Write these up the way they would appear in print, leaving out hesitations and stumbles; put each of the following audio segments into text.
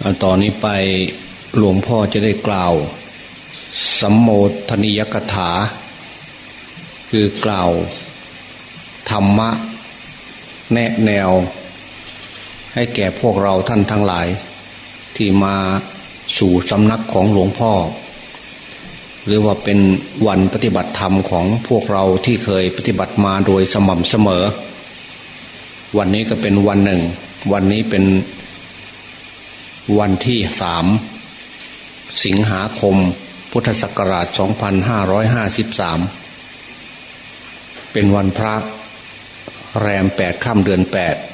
ตอนนี้ไปหลวงพ่อจะได้กล่าวสัมโมทนิยกถาคือกล่าวธรรมะแนะแนวให้แก่พวกเราท่านทั้งหลายที่มาสู่สำนักของหลวงพ่อหรือว่าเป็นวันปฏิบัติธรรมของพวกเราที่เคยปฏิบัติมาโดยสม่ำเสมอวันนี้ก็เป็นวันหนึ่งวันนี้เป็นวันที่3 สิงหาคมพุทธศักราช 2553 เป็นวันพระแรม8 ค่ำเดือน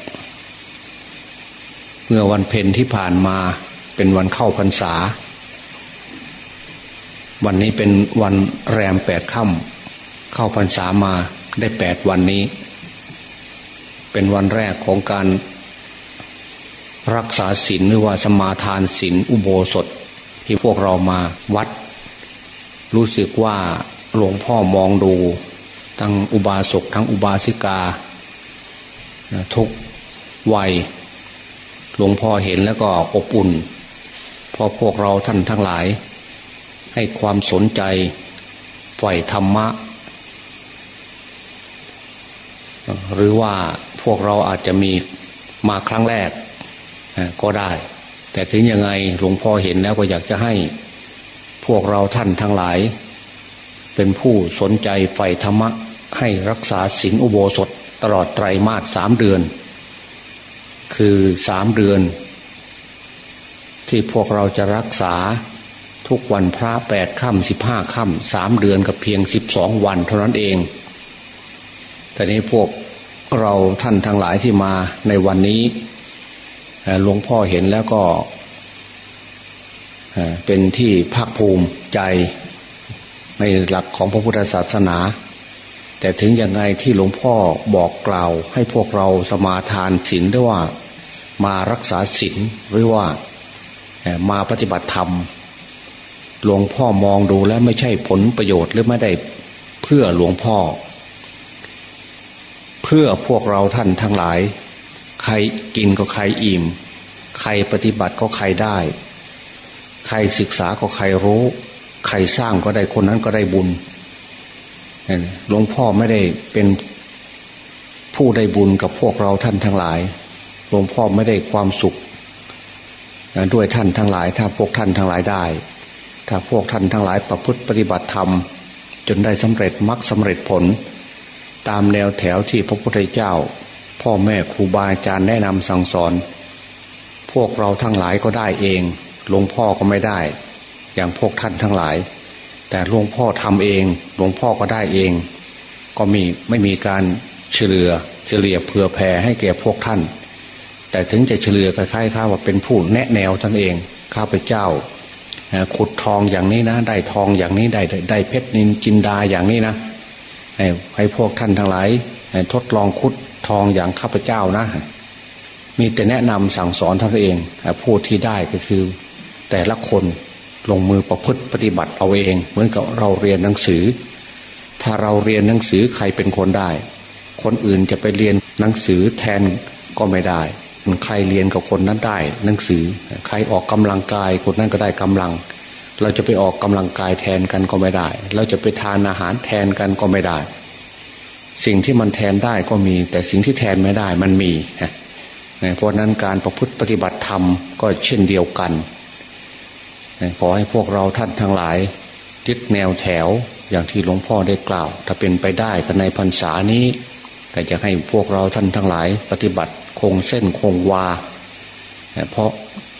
8เมื่อวันเพ็ญที่ผ่านมาเป็นวันเข้าพรรษาวันนี้เป็นวันแรม8 ค่ำเข้าพรรษามาได้8 วันนี้เป็นวันแรกของการรักษาศีลหรือว่าสมาทานศีลอุโบสถที่พวกเรามาวัดรู้สึกว่าหลวงพ่อมองดูทั้งอุบาสกทั้งอุบาสิกาทุกวัยหลวงพ่อเห็นแล้วก็อบอุ่นเพราะพวกเราท่านทั้งหลายให้ความสนใจใฝ่ธรรมะหรือว่าพวกเราอาจจะมีมาครั้งแรกก็ได้แต่ถึงยังไงหลวงพ่อเห็นแล้วก็อยากจะให้พวกเราท่านทั้งหลายเป็นผู้สนใจใฝ่ธรรมะให้รักษาศีลอุโบสถตลอดไตรมาส3 เดือนคือ3 เดือนที่พวกเราจะรักษาทุกวันพระ8 ค่ำ15 ค่ำ3 เดือนกับเพียง12 วันเท่านั้นเองแต่นี้พวกเราท่านทั้งหลายที่มาในวันนี้หลวงพ่อเห็นแล้วก็เป็นที่ภาคภูมิใจในหลักของพระพุทธศาสนาแต่ถึงยังไงที่หลวงพ่อบอกกล่าวให้พวกเราสมาทานศีลหรือว่ามารักษาศีลหรือว่ามาปฏิบัติธรรมหลวงพ่อมองดูแล้วไม่ใช่ผลประโยชน์หรือไม่ได้เพื่อหลวงพ่อเพื่อพวกเราท่านทั้งหลายใครกินก็ใครอิ่มใครปฏิบัติก็ใครได้ใครศึกษาก็ใครรู้ใครสร้างก็ได้คนนั้นก็ได้บุญหลวงพ่อไม่ได้เป็นผู้ได้บุญกับพวกเราท่านทั้งหลายหลวงพ่อไม่ได้ความสุขด้วยท่านทั้งหลายถ้าพวกท่านทั้งหลายได้ถ้าพวกท่านทั้งหลายประพฤติปฏิบัติธรรมจนได้สำเร็จมรรคสำเร็จผลตามแนวแถวที่พระพุทธเจ้าพ่อแม่ครูบาอาจารย์แนะนำสั่งสอนพวกเราทั้งหลายก็ได้เองหลวงพ่อก็ไม่ได้อย่างพวกท่านทั้งหลายแต่หลวงพ่อทำเองหลวงพ่อก็ได้เองก็ไม่มีการเฉลี่ยเผื่อแผ่ให้แก่พวกท่านแต่ถึงจะเฉลี่ยคล้ายๆว่าเป็นผู้แนะแนวท่านเองข้าพเจ้าขุดทองอย่างนี้นะได้ทองอย่างนี้ได้เพชรนินจินดาอย่างนี้นะให้พวกท่านทั้งหลายทดลองขุดทองอย่างข้าพเจ้านะมีแต่แนะนำสั่งสอนท่านเองผู้ที่ได้ก็คือแต่ละคนลงมือประพฤติปฏิบัติเอาเองเหมือนกับเราเรียนหนังสือถ้าเราเรียนหนังสือใครเป็นคนได้คนอื่นจะไปเรียนหนังสือแทนก็ไม่ได้ใครเรียนกับคนนั้นได้หนังสือใครออกกำลังกายคนนั้นก็ได้กำลังเราจะไปออกกำลังกายแทนกันก็ไม่ได้เราจะไปทานอาหารแทนกันก็ไม่ได้สิ่งที่มันแทนได้ก็มีแต่สิ่งที่แทนไม่ได้มันมีเพราะนั้นการประพฤติปฏิบัติธรรมก็เช่นเดียวกันขอให้พวกเราท่านทั้งหลายยึดแนวแถวอย่างที่หลวงพ่อได้กล่าวถ้าเป็นไปได้ภายในพรรษานี้ก็จะให้พวกเราท่านทั้งหลายปฏิบัติคงเส้นคงวาเพราะ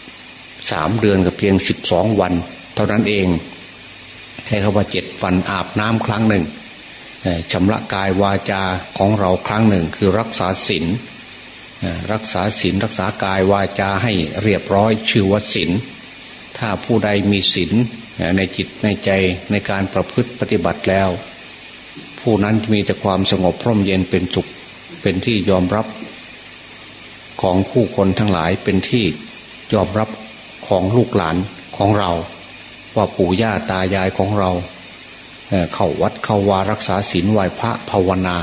3 เดือนกับเพียง12 วันเท่านั้นเองใช้คำว่า7 วันอาบน้ำครั้งหนึ่งชำระกายวาจาของเราครั้งหนึ่งคือรักษาศีลรักษาศีลรักษากายวาจาให้เรียบร้อยชื่อว่าศีลถ้าผู้ใดมีศีลในจิตในใจในการประพฤติปฏิบัติแล้วผู้นั้นมีแต่ความสงบพร่มเย็นเป็นสุขเป็นที่ยอมรับของผู้คนทั้งหลายเป็นที่ยอมรับของลูกหลานของเราว่าปู่ย่าตายายของเราเข้าวัดเข้าวารักษาศีลไหว้พระภาวนา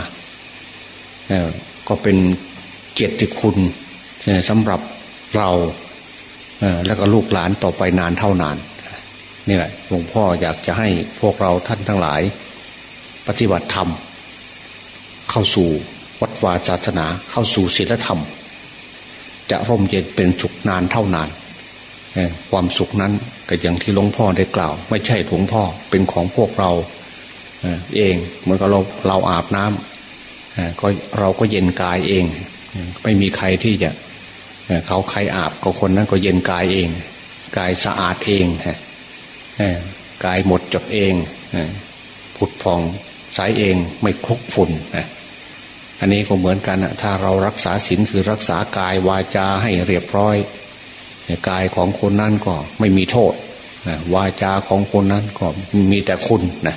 ก็เป็นเกียรติคุณสำหรับเราแล้วก็ลูกหลานต่อไปนานเท่านานนี่แหละหลวงพ่ออยากจะให้พวกเราท่านทั้งหลายปฏิบัติธรรมเข้าสู่วัดวาศาสนาเข้าสู่ศีลธรรมจะร่มเย็นเป็นสุขนานเท่านานความสุขนั้นก็อย่างที่หลวงพ่อได้กล่าวไม่ใช่หลวงพ่อเป็นของพวกเราเองเหมือนกับเราอาบน้ำก็เราก็เย็นกายเองไม่มีใครที่จะเขาใครอาบก็คนนั้นก็เย็นกายเองกายสะอาดเองกายหมดจดเองผุดผ่องใสเองไม่คลุกฝุ่นอันนี้ก็เหมือนกันถ้าเรารักษาศีลคือรักษากายวาจาให้เรียบร้อยกายของคนนั้นก็ไม่มีโทษวาจาของคนนั้นก็มีแต่คุณนะ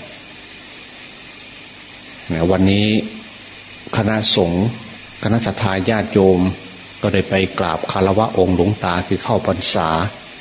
วันนี้คณะสงฆ์คณะศรัทธาญาติโยมก็ได้ไปกราบคารวะองค์หลวงตาคือเข้าพรรษา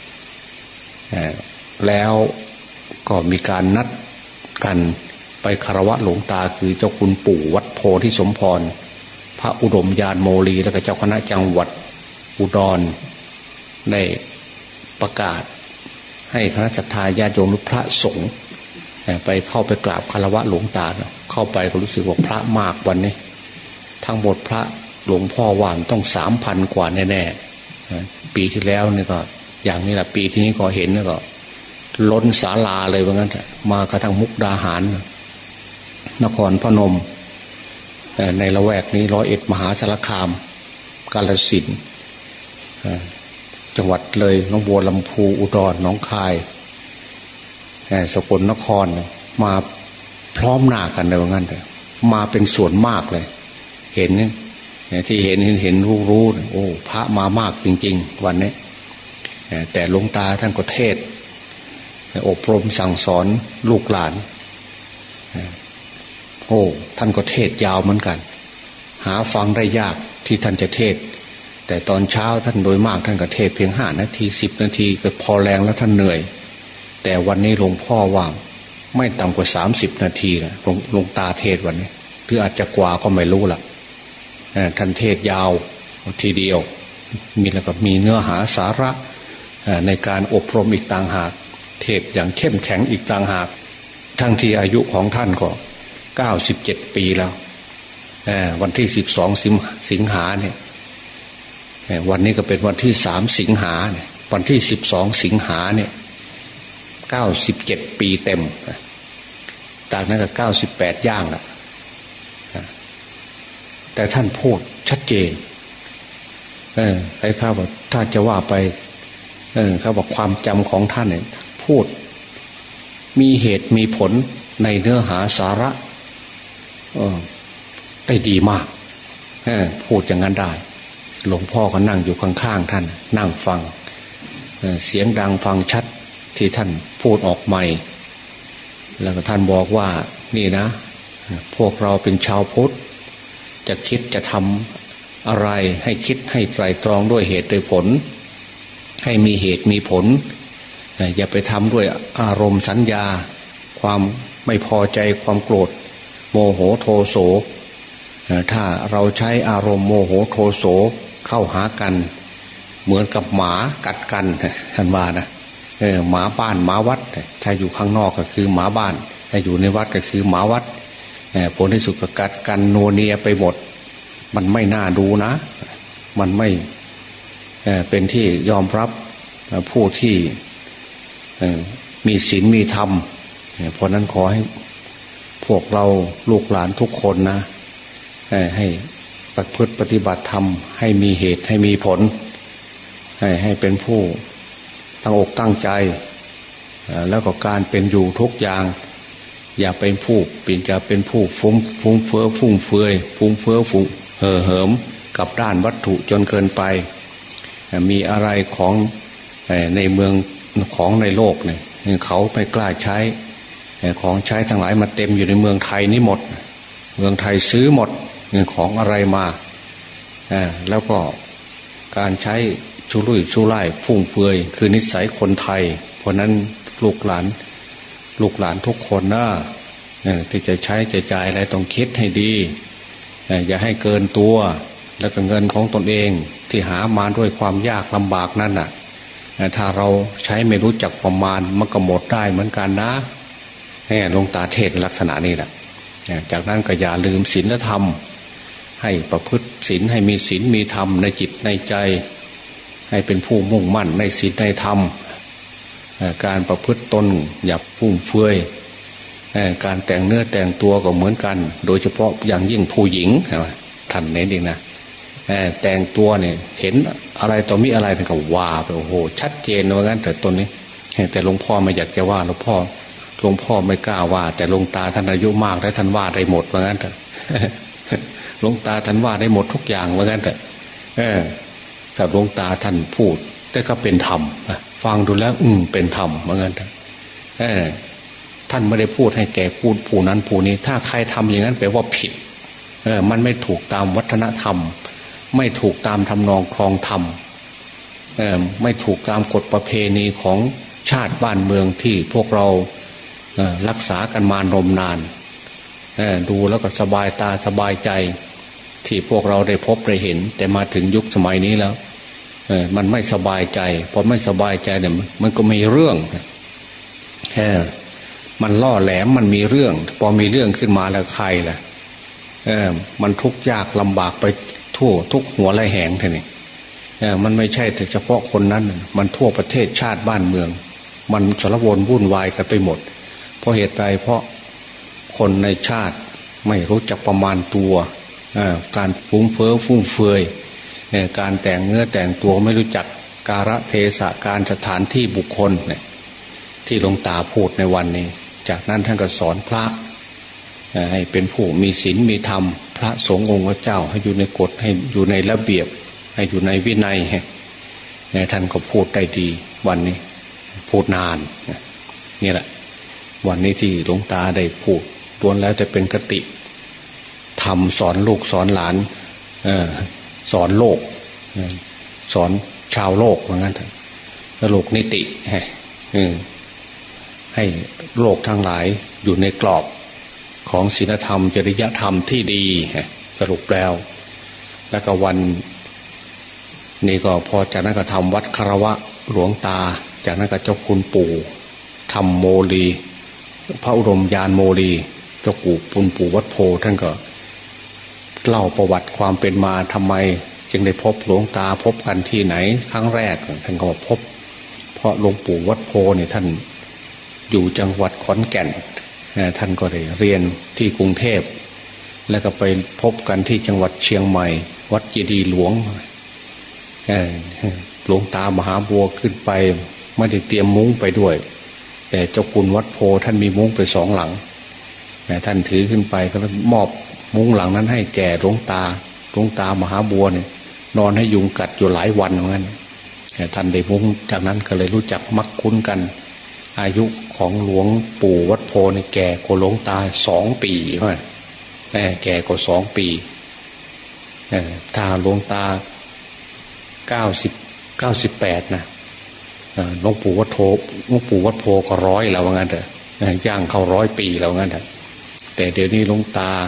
แล้วก็มีการนัดกันไปคารวะหลวงตาคือเจ้าคุณปู่วัดโพธิสมพรพระอุดมยานโมลีและก็เจ้าคณะจังหวัดอุดรได้ประกาศให้คณะศรัทธาญาติโยมหรือพระสงฆ์ไปเข้าไปกราบคารวะหลวงตาเข้าไปก็รู้สึกว่าพระมากวันนี้ทั้งหมดพระหลวงพ่อว่านต้อง 3,000 กว่าแน่ๆปีที่แล้วนี่ก็อย่างนี้แหละปีที่นี้ก็เห็นแล้วก็ล้นศาลาเลยว่างั้นมากระทั่งมุกดาหารนครพนมในละแวกนี้101มหาสารคามกาฬสินธุ์จังหวัดเลยหนองบัวลำพูอุดรหนองคายสกลนครมาพร้อมหน้ากันเลยว่างั้นมาเป็นส่วนมากเลยเห็นที่เห็นรู้โอ้พระมามากจริงๆวันนี้แต่หลวงตาท่านก็เทศอบรมสั่งสอนลูกหลานโอ้ท่านก็เทศยาวเหมือนกันหาฟังได้ยากที่ท่านจะเทศแต่ตอนเช้าท่านโดยมากท่านก็เทศเพียง5 นาที10 นาทีก็พอแรงแล้วท่านเหนื่อยแต่วันนี้หลวงพ่อว่าไม่ต่ำกว่า30 นาทีนะหลวงตาเทศวันนี้หรืออาจจะกว่าก็ไม่รู้ล่ะท่านเทศยาวทีเดียวมีแล้วก็มีเนื้อหาสาระในการอบรมอีกต่างหากเทศอย่างเข้มแข็งอีกต่างหากทั้งที่อายุของท่านก็97 ปีแล้ววันที่12 สิงหาเนี่ยวันนี้ก็เป็นวันที่3 สิงหาเนี่ยวันที่12 สิงหาเนี่ย97 ปีเต็มจากนั้นก็98 ย่างละแต่ท่านพูดชัดเจนไอ้ข้าบอกถ้าจะว่าไปเขาบอกความจำของท่านเนี่ยพูดมีเหตุมีผลในเนื้อหาสาระได้ดีมากพูดอย่างนั้นได้หลวงพ่อก็นั่งอยู่ข้างๆท่านนั่งฟังเสียงดังฟังชัดที่ท่านพูดออกใหม่แล้วก็ท่านบอกว่านี่นะพวกเราเป็นชาวพุทธจะคิดจะทำอะไรให้คิดให้ไตร่ตรองด้วยเหตุด้วยผลให้มีเหตุมีผลอย่าไปทำด้วยอารมณ์สัญญาความไม่พอใจความโกรธโมโหโทโสถ้าเราใช้อารมณ์โมโหโทโสเข้าหากันเหมือนกับหมากัดกันท่านว่านะหมาบ้านหมาวัดถ้าอยู่ข้างนอกก็คือหมาบ้านถ้าอยู่ในวัดก็คือหมาวัดผลที่สุดก็กัดกันโนเนียไปหมดมันไม่น่าดูนะมันไม่เป็นที่ยอมรับผู้ที่มีศีลมีธรรมเพราะนั้นขอให้พวกเราลูกหลานทุกคนนะให้ประพฤติปฏิบัติธรรมให้มีเหตุให้มีผลให้เป็นผู้ตั้งอกตั้งใจแล้วก็การเป็นอยู่ทุกอย่างอย่าเป็นผู้จะเป็นผู้ฟุ้งเฟ้อฟุ้งเฟือยเหิมกับด้านวัตถุจนเกินไปมีอะไรของในเมืองของในโลกเนี่ยเขาไม่กล้าใช้ของใช้ทั้งหลายมาเต็มอยู่ในเมืองไทยนี่หมดเมืองไทยซื้อหมดของอะไรมาแล้วก็การใช้ชุรุ่ยชุร่ายฟุ่มเฟือยคือนิสัยคนไทยเพราะนั้นลูกหลานทุกคนนะที่จะใช้จะจ่ายอะไรต้องคิดให้ดีอย่าให้เกินตัวแล้วก็เงินของตนเองที่หามาด้วยความยากลำบากนั่นน่ะถ้าเราใช้ไม่รู้จักประมาณมันก็หมดได้เหมือนกันนะหลวงตาเทศลักษณะนี้แหละจากนั้นก็อย่าลืมศีลธรรมให้ประพฤติศีลให้มีศีลมีธรรมในจิตในใจให้เป็นผู้มุ่งมั่นในศีลในธรรมการประพฤติตนอย่าฟุ่มเฟือยการแต่งเนื้อแต่งตัวก็เหมือนกันโดยเฉพาะอย่างยิ่งผู้หญิงท่านเน้นเองนะแต่งตัวเนี่ยเห็นอะไรต่อมีอะไรท่านก็ว่าไปโอ้โหชัดเจนว่างั้นแต่ตนนี้แต่หลวงพ่อไม่อยากจะว่าหลวงพ่อไม่กล้าว่าแต่หลวงตาท่านอายุมากแล้วท่านว่าได้หมดว่างั้นแต่หลวงตาท่านว่าได้หมดทุกอย่างว่างั้นแต่แต่หลวงตาท่านพูดแต่ก็เป็นธรรมฟังดูแล้วเป็นธรรมว่างั้นแต่ท่านไม่ได้พูดให้แก่พูดผู้นั้นผู้นี้ถ้าใครทำอย่างนั้นแปลว่าผิดมันไม่ถูกตามวัฒนธรรมไม่ถูกตามทำนองครองธรรมไม่ถูกตามกฎประเพณีของชาติบ้านเมืองที่พวกเรารักษากันมานมนานดูแล้วก็สบายตาสบายใจที่พวกเราได้พบได้เห็นแต่มาถึงยุคสมัยนี้แล้วมันไม่สบายใจพอไม่สบายใจเนี่ยมันก็มีเรื่องมันล่อแหลมมันมีเรื่องพอมีเรื่องขึ้นมาแล้วใครล่ะมันทุกข์ยากลำบากไปทั่วทุกหัวไรแหงทีนี้มันไม่ใช่แต่เฉพาะคนนั้นมันทั่วประเทศชาติบ้านเมืองมันสารวนวุ่นวายกันไปหมดเพราะเหตุใดเพราะคนในชาติไม่รู้จักประมาณตัวการฟุ้งเฟ้อฟุ่มเฟือยการแต่งเนื้อแต่งตัวไม่รู้จักกาลเทศะการสถานที่บุคคลที่หลวงตาพูดในวันนี้จากนั้นท่านก็สอนพระให้เป็นผู้มีศีลมีธรรมพระสงฆ์องค์เจ้าให้อยู่ในกฎให้อยู่ในระเบียบให้อยู่ในวินัยท่านก็พูดได้ดีวันนี้พูดนานนี่แหละวันนี้ที่หลวงตาได้พูดล้วนแล้วจะเป็นคติธรรมสอนลูกสอนหลานสอนโลกสอนชาวโลกเหมือนกันโลกนิติให้โลกทั้งหลายอยู่ในกรอบของศีลธรรมจริยธรรมที่ดีสรุปแล้วก็วันนี้ก็พอจากนั้นก็ทำวัดคารวะหลวงตาจากนั้นก็เจ้าคุณปู่ทำโมลีพระอุดมยานโมลีเจ้าปู่วัดโพท่านก็เล่าประวัติความเป็นมาทำไมจึงได้พบหลวงตาพบกันที่ไหนครั้งแรกท่านก็พบเพราะหลวงปู่วัดโพเนี่ยท่านอยู่จังหวัดขอนแก่นท่านก็ได้เรียนที่กรุงเทพแล้วก็ไปพบกันที่จังหวัดเชียงใหม่วัดเจดีย์หลวงหลวงตามหาบัวขึ้นไปไม่ได้เตรียมมุ้งไปด้วยแต่เจ้าคุณวัดโพท่านมีมุ้งไป2 หลังท่านถือขึ้นไปก็มอบมุ้งหลังนั้นให้แก่หลวงตามหาบัวเนี่ยนอนให้ยุงกัดอยู่หลายวันเหมือนกันท่านได้มุ้งจากนั้นก็เลยรู้จักมักคุ้นกันอายุของหลวงปู่วัดโพเนี่ยแก่กว่าหลวงตา2 ปีว่าแก่กว่า2 ปีถ้าหลวงตา98นะหลวงปู่วัดโพก็100แล้วว่างั้นเถอะย่างเข้า100 ปีแล้วว่างั้นเถอะแต่เดี๋ยวนี้หลวงตา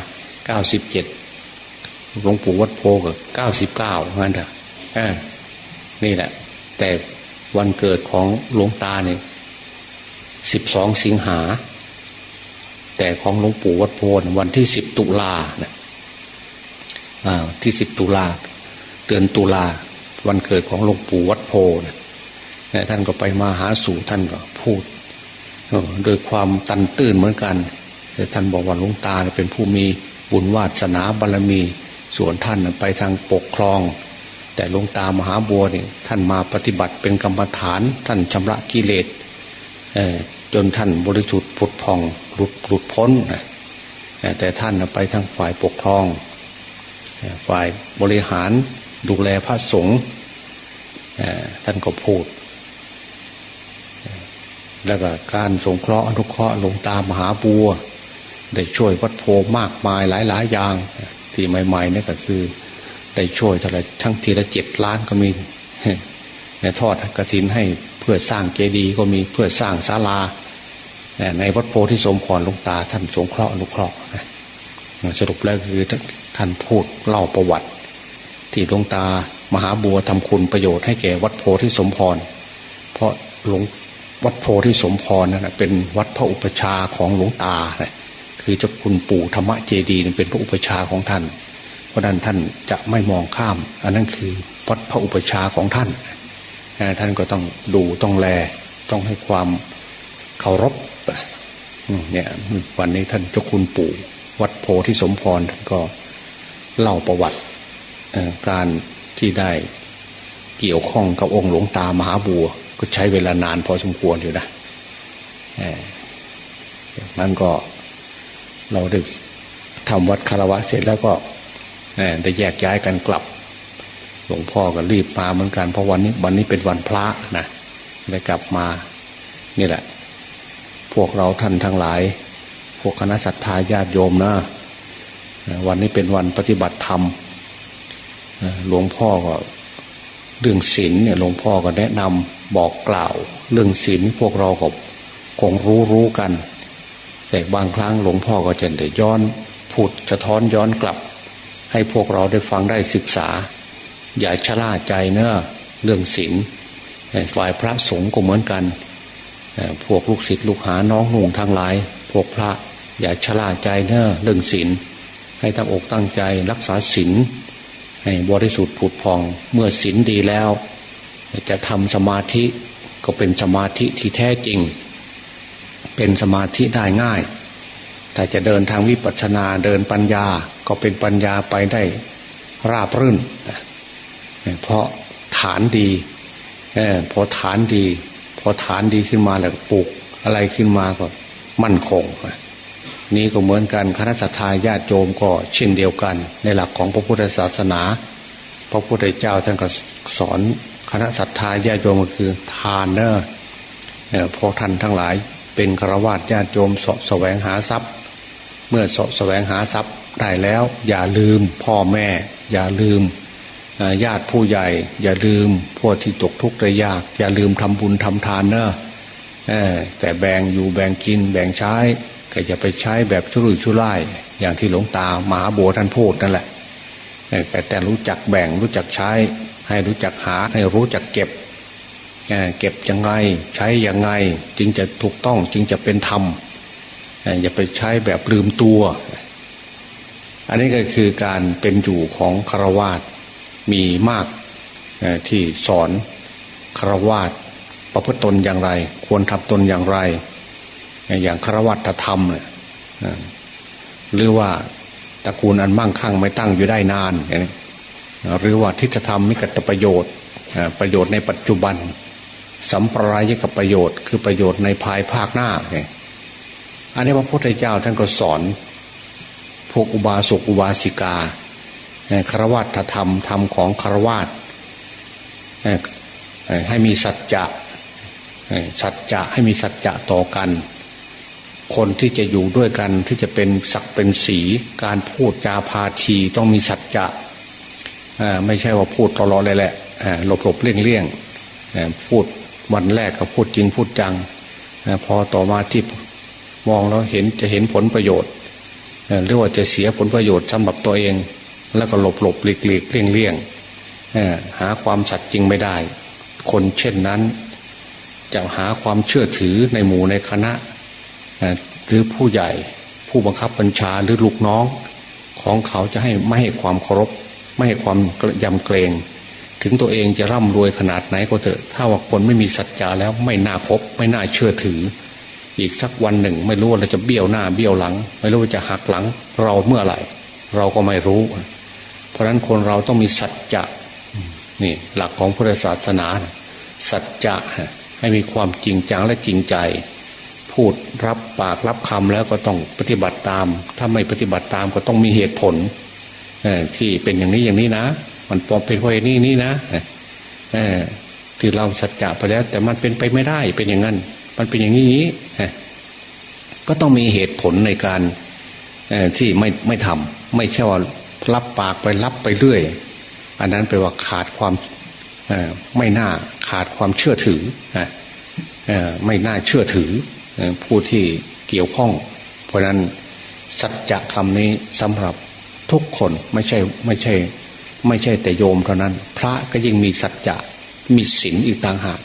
97หลวงปู่วัดโพก็99ว่างั้นเถอะนี่แหละแต่วันเกิดของหลวงตาเนี่ย12 สิงหาแต่ของหลวงปู่วัดโพวันที่10 ตุลานะที่10 ตุลาเดือนตุลาวันเกิดของหลวงปู่วัดโพนะท่านก็ไปมาหาสู่ท่านก็พูดโดยความตันตื้นเหมือนกันแต่ท่านบอกว่าหลวงตาเป็นผู้มีบุญวาสนาบารมีส่วนท่านไปทางปกครองแต่หลวงตามหาบัวนี่ท่านมาปฏิบัติเป็นกรรมฐานท่านชำระกิเลสจนท่านบริสุทธิ์ผุดผ่องหลุดพ้นแต่ท่านไปทางฝ่ายปกครองฝ่ายบริหารดูแลพระสงฆ์ท่านก็พูดแล้วก็การสงเคราะห์อนุเคราะห์หลวงตามหาบัวได้ช่วยวัดโพมากมายหลายอย่างที่ใหม่ๆนี่ก็คือได้ช่วยเท่าไรทั้งทีละ7 ล้านก็มีทอดกฐินให้เพื่อสร้างเจดีย์ก็มีเพื่อสร้างศาลาในวัดโพธิสมพรหลวงตาท่านสงเคราะห์อนุเคราะห์สรุปแล้วคือท่านพูดเล่าประวัติที่หลวงตามหาบัวทำคุณประโยชน์ให้แก่วัดโพธิสมพรเพราะหลวงวัดโพธิสมพรนั่นเป็นวัดพระอุปชาของหลวงตาคือเจ้าคุณปู่ธรรมเจดีย์เป็นพระอุปชาของท่านเพราะนั้นท่านจะไม่มองข้ามอันนั้นคือวัดพระอุปชาของท่านท่านก็ต้องดูต้องแลต้องให้ความเคารพเนี่ยวันนี้ท่านเจ้าคุณปู่วัดโพธิสมพรท่านก็เล่าประวัติการที่ได้เกี่ยวข้องกับองค์หลวงตามหาบัวก็ใช้เวลานานพอสมควรอยู่นะนั้นก็เราได้ทำวัดคารวะเสร็จแล้วก็ได้แยกย้ายกันกลับหลวงพ่อก็รีบมาเหมือนกันเพราะวันนี้เป็นวันพระนะได้กลับมานี่แหละพวกเราท่านทั้งหลายพวกคณะศรัทธาญาติโยมนะวันนี้เป็นวันปฏิบัติธรรมหลวงพ่อก็เรื่องศีลเนี่ยหลวงพ่อก็แนะนำบอกกล่าวเรื่องศีลพวกเราก็คงรู้กันแต่บางครั้งหลวงพ่อก็จะได้ย้อนพูดสะท้อนย้อนกลับให้พวกเราได้ฟังได้ศึกษาอย่าชะล่าใจเนอะเรื่องศีลฝ่ายพระสงฆ์ก็เหมือนกันพวกลูกศิษย์ลูกหาน้องนุ่งทั้งหลายพวกพระอย่าชะล่าใจเนอะเรื่องศีลให้ตั้งอกตั้งใจรักษาศีลให้บริสุทธิ์ผุดพองเมื่อศีลดีแล้วจะทำสมาธิก็เป็นสมาธิที่แท้จริงเป็นสมาธิได้ง่ายแต่จะเดินทางวิปัสสนาเดินปัญญาก็เป็นปัญญาไปได้ราบรื่นเพราะฐานดีพอฐานดีขึ้นมาแล้วปลูกอะไรขึ้นมาก็มั่นคงนี้ก็เหมือนกันคณะสัตยาญาติโยมก็เช่นเดียวกันในหลักของพระพุทธศาสนาพระพุทธเจ้าท่านก็สอนคณะสัตยาญาติโยมก็คือทานเนอะพอท่านทั้งหลายเป็นฆราวาสญาติโยมแสวงหาทรัพย์เมื่อแสวงหาทรัพย์ได้แล้วอย่าลืมพ่อแม่อย่าลืมญาติผู้ใหญ่อย่าลืมพวกที่ตกทุกข์ได้ยากอย่าลืมทำบุญทำทานเนอะแต่แบ่งอยู่แบ่งกินแบ่งใช้ก็จะไปใช้แบบชุรุ่ยชุร่ายอย่างที่หลวงตามหาบัวท่านพูดนั่นแหละแต่รู้จักแบ่งรู้จักใช้ให้รู้จักหาให้รู้จักเก็บยังไงใช้ยังไงจึงจะถูกต้องจึงจะเป็นธรรมอย่าไปใช้แบบลืมตัวอันนี้ก็คือการเป็นอยู่ของฆราวาสมีมากที่สอนฆราวาสประพฤติตนอย่างไรควรทำตนอย่างไรอย่างฆราวาสธรรมหรือว่าตระกูลอันมั่งคั่งไม่ตั้งอยู่ได้นานหรือว่าทิฏฐธรรมมิกตประโยชน์ประโยชน์ในปัจจุบันสัมปรายกับประโยชน์คือประโยชน์ในภายภาคหน้าอันนี้พระพุทธเจ้าท่านก็สอนพวกอุบาสกอุบาสิกาฆราวาสธรรมธรรมของฆราวาสให้มีสัจจะให้มีสัจจะต่อกันคนที่จะอยู่ด้วยกันที่จะเป็นศักดิ์เป็นสีการพูดจาพาทีต้องมีสัจจะไม่ใช่ว่าพูดตลอดเลยแหละหลบเลี่ยงพูดวันแรกก็พูดจริงพูดจังพอต่อมาที่มองแล้วจะเห็นผลประโยชน์หรือว่าจะเสียผลประโยชน์สำหรับตัวเองแล้วก็หลบหลีกเลี่ยงหาความสัตย์จริงไม่ได้คนเช่นนั้นจะหาความเชื่อถือในหมู่ในคณะหรือผู้ใหญ่ผู้บังคับบัญชาหรือลูกน้องของเขาจะไม่ให้ความเคารพไม่ให้ความยำเกรงถึงตัวเองจะร่ำรวยขนาดไหนก็เถอะถ้าว่าคนไม่มีสัจจะแล้วไม่น่าคบไม่น่าเชื่อถืออีกสักวันหนึ่งไม่รู้ว่าเราจะเบี้ยวหน้าเบี้ยวหลังไม่รู้ว่าจะหักหลังเราเมื่อไหร่เราก็ไม่รู้เพราะฉะนั้นคนเราต้องมีสัจจะนี่หลักของพุทธศาสนาสัจจะให้มีความจริงจังและจริงใจพูดรับปากรับคำแล้วก็ต้องปฏิบัติตามถ้าไม่ปฏิบัติตามก็ต้องมีเหตุผลที่เป็นอย่างนี้นะมันปลอมเป็นเพราะนี่นะที่เราสัจจะไปแล้วแต่มันเป็นไปไม่ได้เป็นอย่างนั้นมันเป็นอย่างนี้ก็ต้องมีเหตุผลในการที่ไม่ทำไม่ใช่ว่ารับปากไปรับไปเรื่อยอันนั้นแปลว่าขาดความไม่น่าขาดความเชื่อถือไม่น่าเชื่อถือผู้ที่เกี่ยวข้องเพราะนั้นสัจจะคำนี้สำหรับทุกคนไม่ใช่แต่โยมเท่านั้นพระก็ยิ่งมีสัจจะมีศีลอีกต่างหาก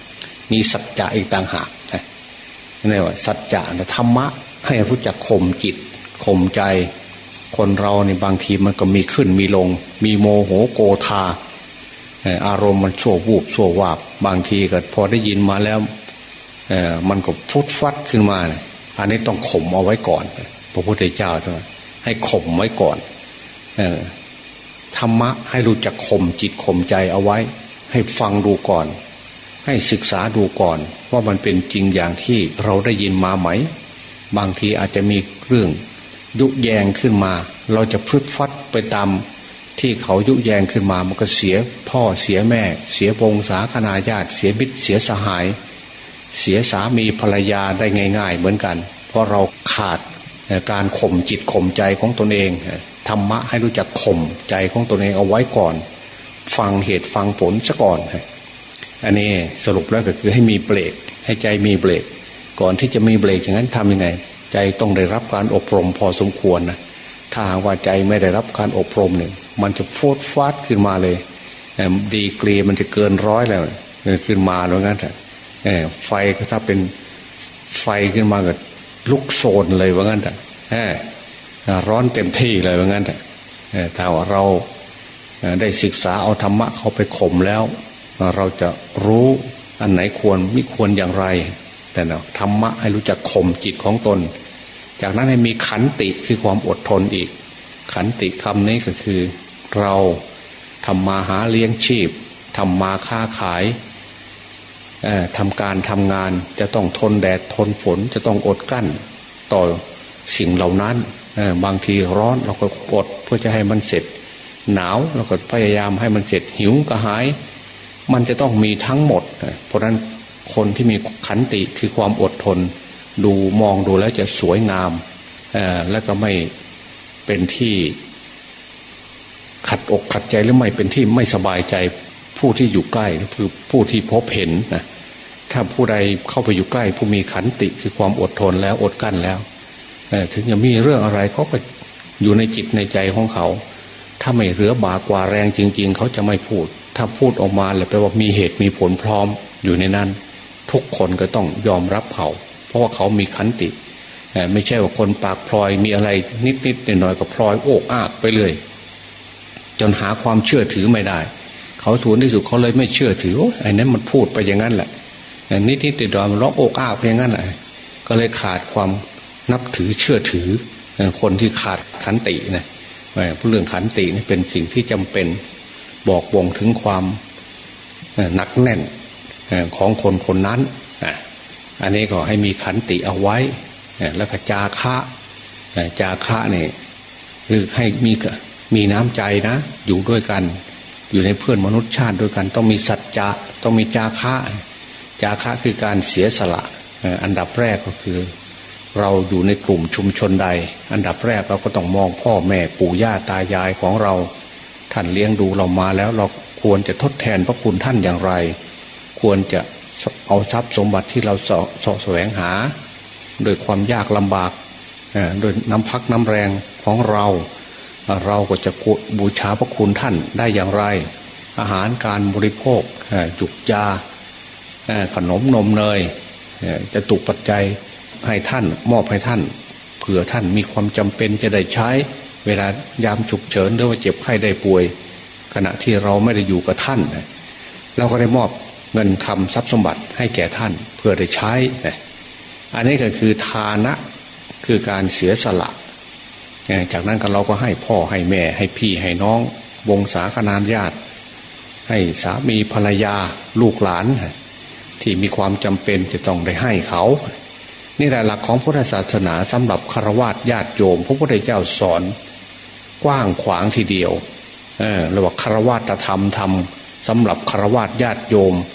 มีสัจจะอีกต่างหากนี่ว่าสัจจะธรรมะให้รู้จักข่มจิตข่มใจคนเราในบางทีมันก็มีขึ้นมีลงมีโมโหโกธาอารมณ์มันชั่ววูบชั่ววาบบางทีก็พอได้ยินมาแล้วมันก็ฟุดฟัดขึ้นมาอันนี้ต้องข่มเอาไว้ก่อนพระพุทธเจ้าใช่ไหมให้ข่มไว้ก่อนธรรมะให้รู้จักข่มจิตข่มใจเอาไว้ให้ฟังดูก่อนให้ศึกษาดูก่อนว่ามันเป็นจริงอย่างที่เราได้ยินมาไหมบางทีอาจจะมีเรื่องยุแยงขึ้นมาเราจะพลึดฟัดไปตามที่เขายุแยงขึ้นมามันก็เสียพ่อเสียแม่เสียวงศาคณาญาติเสียมิตรเสียสหายเสียสามีภรรยาได้ง่ายๆเหมือนกันเพราะเราขาดการข่มจิตข่มใจของตนเองธรรมะให้รู้จักข่มใจของตนเองเอาไว้ก่อนฟังเหตุฟังผลซะก่อนอันนี้สรุปแล้วก็คือให้มีเบรกให้ใจมีเบรกก่อนที่จะมีเบรกอย่างนั้นทำยังไงใจต้องได้รับการอบรมพอสมควรนะถ้าหากว่าใจไม่ได้รับการอบรมเนี่ยมันจะโฟดฟาดขึ้นมาเลยดีกรีมันจะเกิน100แล้วขึ้นมาแล้วงั้นไฟก็ถ้าเป็นไฟขึ้นมาก็ลุกโชนเลยว่างั้นร้อนเต็มที่เลยว่างั้นถ้าว่าเราได้ศึกษาเอาธรรมะเข้าไปข่มแล้วเราจะรู้อันไหนควรไม่ควรอย่างไรแต่ธรรมะให้รู้จักข่มจิตของตนจากนั้นให้มีขันติคือความอดทนอีกขันติคำนี้ก็คือเราทำมาหาเลี้ยงชีพทำมาค้าขายทำการทำงานจะต้องทนแดดทนฝนจะต้องอดกั้นต่อสิ่งเหล่านั้นบางทีร้อนเราก็อดเพื่อจะให้มันเสร็จหนาวเราก็พยายามให้มันเสร็จหิวกระหายมันจะต้องมีทั้งหมดเพราะฉะนั้นคนที่มีขันติคือความอดทนดูมองดูแล้วจะสวยงามแล้วก็ไม่เป็นที่ขัดอกขัดใจหรือไม่เป็นที่ไม่สบายใจผู้ที่อยู่ใกล้คือผู้ที่พบเห็นนะถ้าผู้ใดเข้าไปอยู่ใกล้ผู้มีขันติคือความอดทนแล้วอดกั้นแล้วถึงจะมีเรื่องอะไรเขาก็อยู่ในจิตในใจของเขาถ้าไม่เหลือบากว่าแรงจริงๆเขาจะไม่พูดถ้าพูดออกมาเลยแปลว่ามีเหตุมีผลพร้อมอยู่ในนั้นทุกคนก็ต้องยอมรับเขาเพราะว่าเขามีขันติไม่ใช่ว่าคนปากพลอยมีอะไรนิดๆหน่อยๆก็พลอยโอ้อากไปเลยจนหาความเชื่อถือไม่ได้เขาถูนที่สุดเขาเลยไม่เชื่อถือไอ้นั้นมันพูดไปอย่างนั้นแหละนิดๆหน่อยๆมันร้องโอ้อากไปอย่างนั้นแหละก็เลยขาดความนับถือเชื่อถือคนที่ขาดขันตินะเรื่องขันตินี่เป็นสิ่งที่จำเป็นบอกบ่งถึงความหนักแน่นของคนคนนั้นอันนี้ก็ให้มีขันติเอาไว้แล้วก็จาคะเนี่ยคือให้มีน้ำใจนะอยู่ด้วยกันอยู่ในเพื่อนมนุษย์ชาติด้วยกันต้องมีสัจจะต้องมีจาคะคือการเสียสละอันดับแรกก็คือเราอยู่ในกลุ่มชุมชนใดอันดับแรกเราก็ต้องมองพ่อแม่ปู่ย่าตายายของเราท่านเลี้ยงดูเรามาแล้วเราควรจะทดแทนพระคุณท่านอย่างไรควรจะเอาทรัพย์สมบัติที่เราเสาะแสวงหาโดยความยากลำบากโดยน้ำพักน้ำแรงของเราก็จะบูชาพระคุณท่านได้อย่างไรอาหารการบริโภคจุกยาขนมนมเนยจะตุกปัจจัยให้ท่านมอบให้ท่านเผื่อท่านมีความจำเป็นจะได้ใช้เวลายามฉุกเฉินหรือว่าเจ็บไข้ได้ป่วยขณะที่เราไม่ได้อยู่กับท่านเราก็ได้มอบเงินคำทรัพย์สมบัติให้แก่ท่านเพื่อได้ใช้อันนี้ก็คือทานะคือการเสียสละจากนั้นก็เราก็ให้พ่อให้แม่ให้พี่ให้น้องวงศาคณาญาติให้สามีภรรยาลูกหลานที่มีความจำเป็นจะต้องได้ให้เขานี่แหละหลักของพุทธศาสนาสำหรับฆราวาสญาติโยมพระพุทธเจ้าสอนกว้างขวางทีเดียวเรียกว่าฆราวาสธรรมสำหรับฆราวาสญาติโยม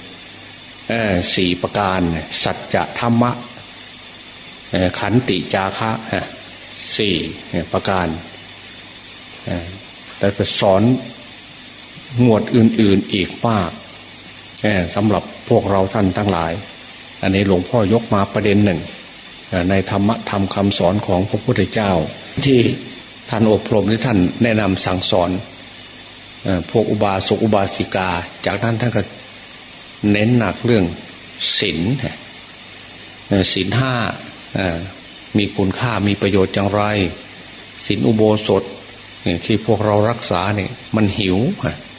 4ประการสัจจะธรรมะขันติจาคะ4ประการแต่ก็สอนหมวดอื่นๆอีกมากสำหรับพวกเราท่านทั้งหลายอันนี้หลวงพ่อยกมาประเด็นหนึ่งในธรรมคำสอนของพระพุทธเจ้าที่ท่านอบรมที่ท่านแนะนำสั่งสอนพวกอุบาสกอุบาสิกาจากนั้นท่านก็เน้นหนักเรื่องศีลศีลห้ามีคุณค่ามีประโยชน์อย่างไรศีลอุโบสถที่พวกเรารักษาเนี่ยมันหิว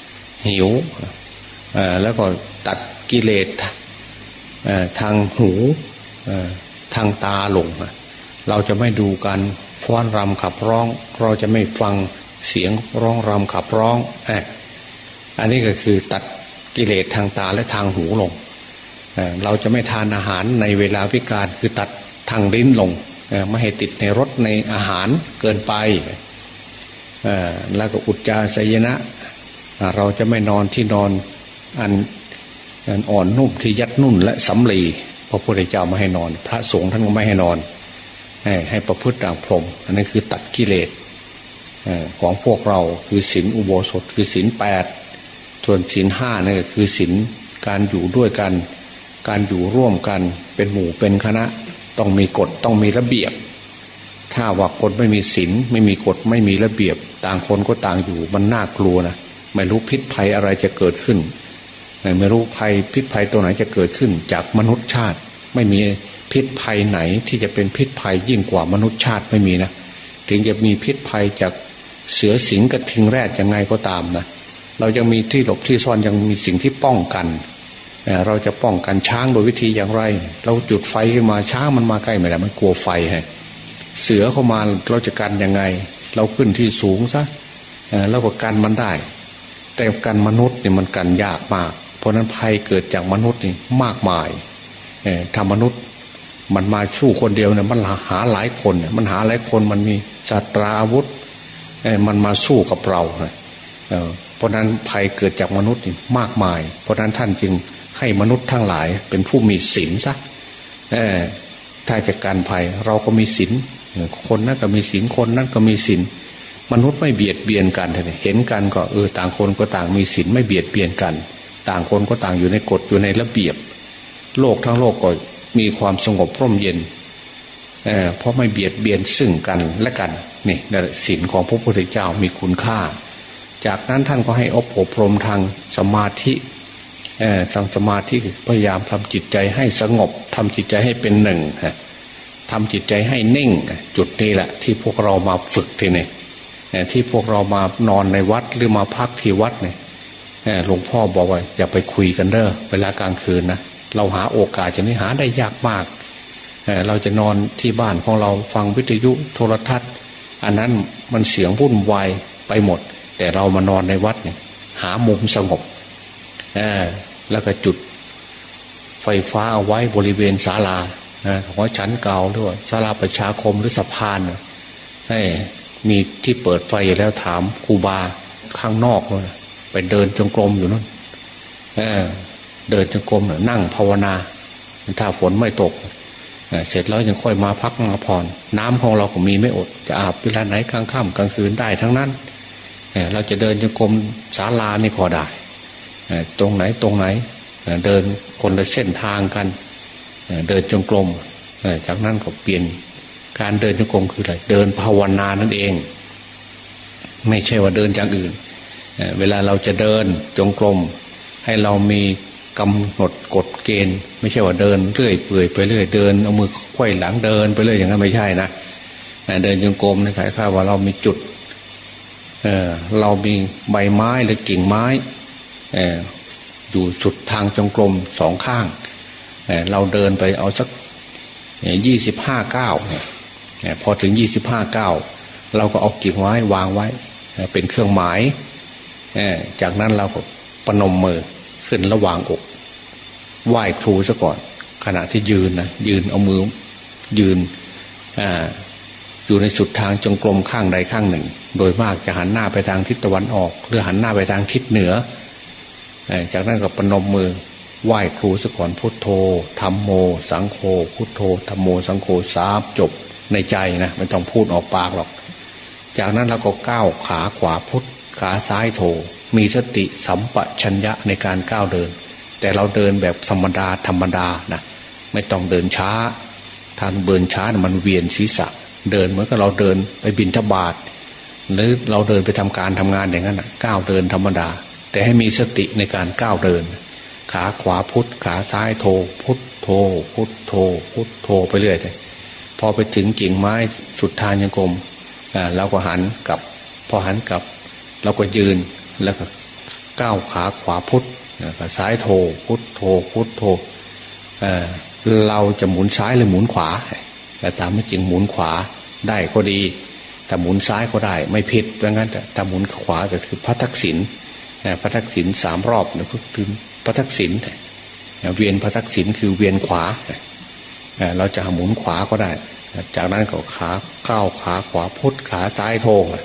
แล้วก็ตัดกิเลสทางหูทางตาลงเราจะไม่ดูการฟ้อนรำขับร้องเราจะไม่ฟังเสียงร้องรำขับร้องอันนี้ก็คือตัดกิเลสทางตาและทางหูลงเราจะไม่ทานอาหารในเวลาวิกาลคือตัดทางลิ้นลงไม่ให้ติดในรสในอาหารเกินไปแล้วก็อุจจาสยนะเราจะไม่นอนที่นอนอันอ่อนนุ่มที่ยัดนุ่นและสำลีพระพุทธเจ้าไม่ให้นอนพระสงฆ์ท่านก็ไม่ให้นอนให้ประพฤติตามพรหมอันนั้นคือตัดกิเลสของพวกเราคือศีลอุโบสถคือศีล8ส่วนศีล5นี่คือศีลการอยู่ด้วยกันการอยู่ร่วมกันเป็นหมู่เป็นคณะต้องมีกฎต้องมีระเบียบถ้าว่าคนไม่มีศีลไม่มีกฎไม่มีระเบียบต่างคนก็ต่างอยู่มันน่ากลัวนะไม่รู้พิษภัยอะไรจะเกิดขึ้นไม่รู้พิษภัยตัวไหนจะเกิดขึ้นจากมนุษย์ชาติไม่มีพิษภัยไหนที่จะเป็นพิษภัยยิ่งกว่ามนุษย์ชาติไม่มีนะถึงจะมีพิษภัยจากเสือสิงกระทิงแรดยังไงก็ตามนะเรายังมีที่หลบที่ซ่อนยังมีสิ่งที่ป้องกันเราจะป้องกันช้างโดยวิธีอย่างไรเราจุดไฟขึ้นมาช้างมันมาใกล้ไม่ได้มันกลัวไฟเสือเข้ามาเราจะกันยังไงเราขึ้นที่สูงซะแล้วก็กันมันได้แต่กันมนุษย์เนี่ยมันกันยากมากเพราะนั้นภัยเกิดจากมนุษย์นี่มากมายถ้ามนุษย์มันมาสู้คนเดียวเนี่ยมันหาหลายคนเนี่ยมันหาหลายคนมันมีศัตราอาวุธมันมาสู้กับเราเพราะนั้นภัยเกิดจากมนุษย์นี่มากมายเพราะนั้นท่านจึงให้มนุษย์ทั้งหลายเป็นผู้มีศีลซะถ้าจะการภัยเราก็มีศีลคนนั้นก็มีศีลคนนั้นก็มีศีลมนุษย์ไม่เบียดเบียนกันเห็นกันก็ต่างคนก็ต่างมีศีลไม่เบียดเบียนกันต่างคนก็ต่างอยู่ในกฎอยู่ในระเบียบโลกทั้งโลกก็มีความสงบร่มเย็นเพราะไม่เบียดเบียนซึ่งกันและกันนี่ศีลของพระพุทธเจ้ามีคุณค่าจากนั้นท่านก็ให้อบรมทางสมาธิทางสมาธิพยายามทำจิตใจให้สงบทำจิตใจให้เป็นหนึ่งทำจิตใจให้นิ่งจุดนี้แหละที่พวกเรามาฝึกทีนี้ที่พวกเรามานอนในวัดหรือมาพักที่วัดเนี่ยหลวงพ่อบอกว่าอย่าไปคุยกันเด้อเวลากลางคืนนะเราหาโอกาสจะนี้หาได้ยากมากเราจะนอนที่บ้านของเราฟังวิทยุโทรทัศน์อันนั้นมันเสียงวุ่นวายไปหมดแต่เรามานอนในวัดเนี่ยหามุมสงบแล้วก็จุดไฟฟ้าเอาไว้บริเวณศาลาของชั้นเก่าด้วยศาลาประชาคมหรือสะพานให้มีที่เปิดไฟอยู่แล้วถามครูบาข้างนอกเลยไปเดินจงกรมอยู่นั่นเดินจงกรมนั่งภาวนาถ้าฝนไม่ตกเสร็จแล้วยังค่อยมาพักมาผ่อนน้ำของเราก็มีไม่อดจะอาบเวลาไหนกลางค่ำกลางคืนได้ทั้งนั้นเราจะเดินจงกรมศาลานี่ก็ได้ตรงไหนเดินคนละเส้นทางกันเดินจงกรมจากนั้นก็เปลี่ยนการเดินจงกรมคืออะไรเดินภาวนานั่นเองไม่ใช่ว่าเดินอย่างอื่นเวลาเราจะเดินจงกรมให้เรามีกำหนดกฎเกณฑ์ไม่ใช่ว่าเดินเรื่อยเปื่อยไปเรื่อยเดินเอามือไขว้หลังเดินไปเรื่อยอย่างนั้นไม่ใช่นะเดินจงกรมนี่คล้ายๆว่าเรามีจุดเรามีใบไม้หรือกิ่งไม้อยู่สุดทางจงกรมสองข้างเราเดินไปเอาสัก25 ก้าวพอถึง25 ก้าวเราก็เอากิ่งไม้วางไว้เป็นเครื่องหมายจากนั้นเราก็ประนมมือขึ้นระหว่างอกไหว้ครูซะก่อนขณะที่ยืนนะยืนเอามือยืนอยู่ในสุดทางจงกรมข้างใดข้างหนึ่งโดยมากจะหันหน้าไปทางทิศตะวันออกหรือหันหน้าไปทางทิศเหนือจากนั้นก็ประนมมือไหว้ครูซะก่อนพุทโธธัมโมสังโฆพุทโธธัมโมสังโฆสามจบในใจนะไม่ต้องพูดออกปากหรอกจากนั้นเราก็ก้าวขาขวาพุทขาซ้ายโธมีสติสัมปชัญญะในการก้าวเดินแต่เราเดินแบบธรรมดานะไม่ต้องเดินช้าทางเดินช้ามันเวียนศีรษะเดินเหมือนกับเราเดินไปบิณฑบาตหรือเราเดินไปทำงานอย่างนั้นก้าวเดินธรรมดาแต่ให้มีสติในการก้าวเดินขาขวาพุทขาซ้ายโทพุทโทพุทโทพุทโทไปเรื่อยเลยพอไปถึงกิ่งไม้สุดทางยังกรมเราก็หันกลับพอหันกลับเราก็ยืนแล้วก็ก้าวขาขวาพุทซ้ายโทพุทโทพุทโทเราจะหมุนซ้ายหรือหมุนขวาแต่ตามไม่จริงหมุนขวาได้ก็ดีแต่หมุนซ้ายก็ได้ไม่ผิดเพราะงั้นแต่หมุนขวาก็คือพระทักษิณพระทักษิณ3 รอบนะคือพระทักษิณเวียนพระทักษิณคือเวียนขวาเราจะหมุนขวาก็ได้จากนั้นก็ขาก้าวขาขวาพุทขาซ้ายโท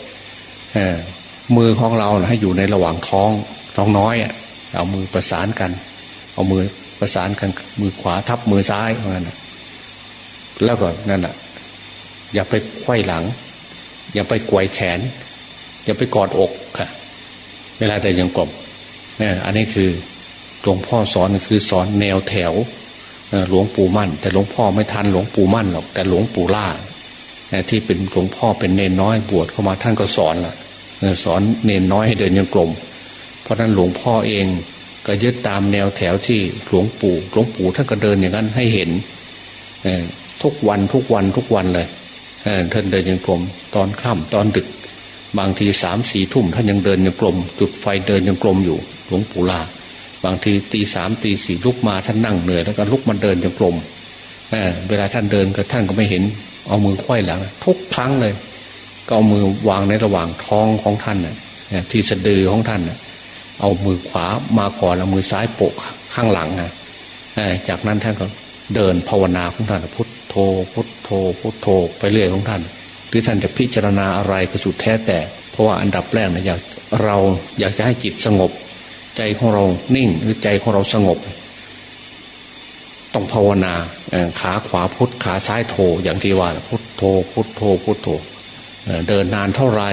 มือของเราให้อยู่ในระหว่างท้องน้อยเอามือประสานกันเอามือประสานกันมือขวาทับมือซ้ายเพราะงั้นแล้วก็นั่นแหละอย่าไปไขว้หลังอย่าไปไกวแขนอย่าไปกอดอกค่ะเวลาแต่ยังกลมเนี่ยอันนี้คือหลวงพ่อสอนคือสอนแนวแถวหลวงปู่มั่นแต่หลวงพ่อไม่ทันหลวงปู่มั่นหรอกแต่หลวงปู่ล่าที่เป็นหลวงพ่อเป็นเนนน้อยบวชเข้ามาท่านก็สอนล่ะสอนเนนน้อยให้เดินยังกลมเพราะนั้นหลวงพ่อเองก็ยึดตามแนวแถวที่หลวงปู่ท่านก็เดินอย่างนั้นให้เห็นทุกวันเลยท่านเดินยังกลมตอนค่ำตอนดึกบางที3-4 ทุ่มท่านยังเดินยังกลมจุดไฟเดินยังกลมอยู่หลวงปู่ล่าบางทีตี 3 ตี 4ลุกมาท่านนั่งเหนื่อยแล้วก็ลุกมาเดินยังกลมเวลาท่านเดินก็ท่านก็ไม่เห็นเอามือไขว้หลังทุกครั้งเลยก็เอามือวางในระหว่างท้องของท่านที่สะดือของท่านเอามือขวามาก่อนแล้วมือซ้ายโปะข้างหลังจากนั้นท่านก็เดินภาวนาของท่านพุทโธพุทโธพุทโธไปเรื่อยของท่านหรือท่านจะพิจารณาอะไรก็สุดแท้แต่เพราะว่าอันดับแรกเนี่ยเราอยากจะให้จิตสงบใจของเรานิ่งหรือใจของเราสงบต้องภาวนาขาขวาพุทขาซ้ายโธอย่างที่ว่าพุทโธพุทโธพุทโธเดินนานเท่าไร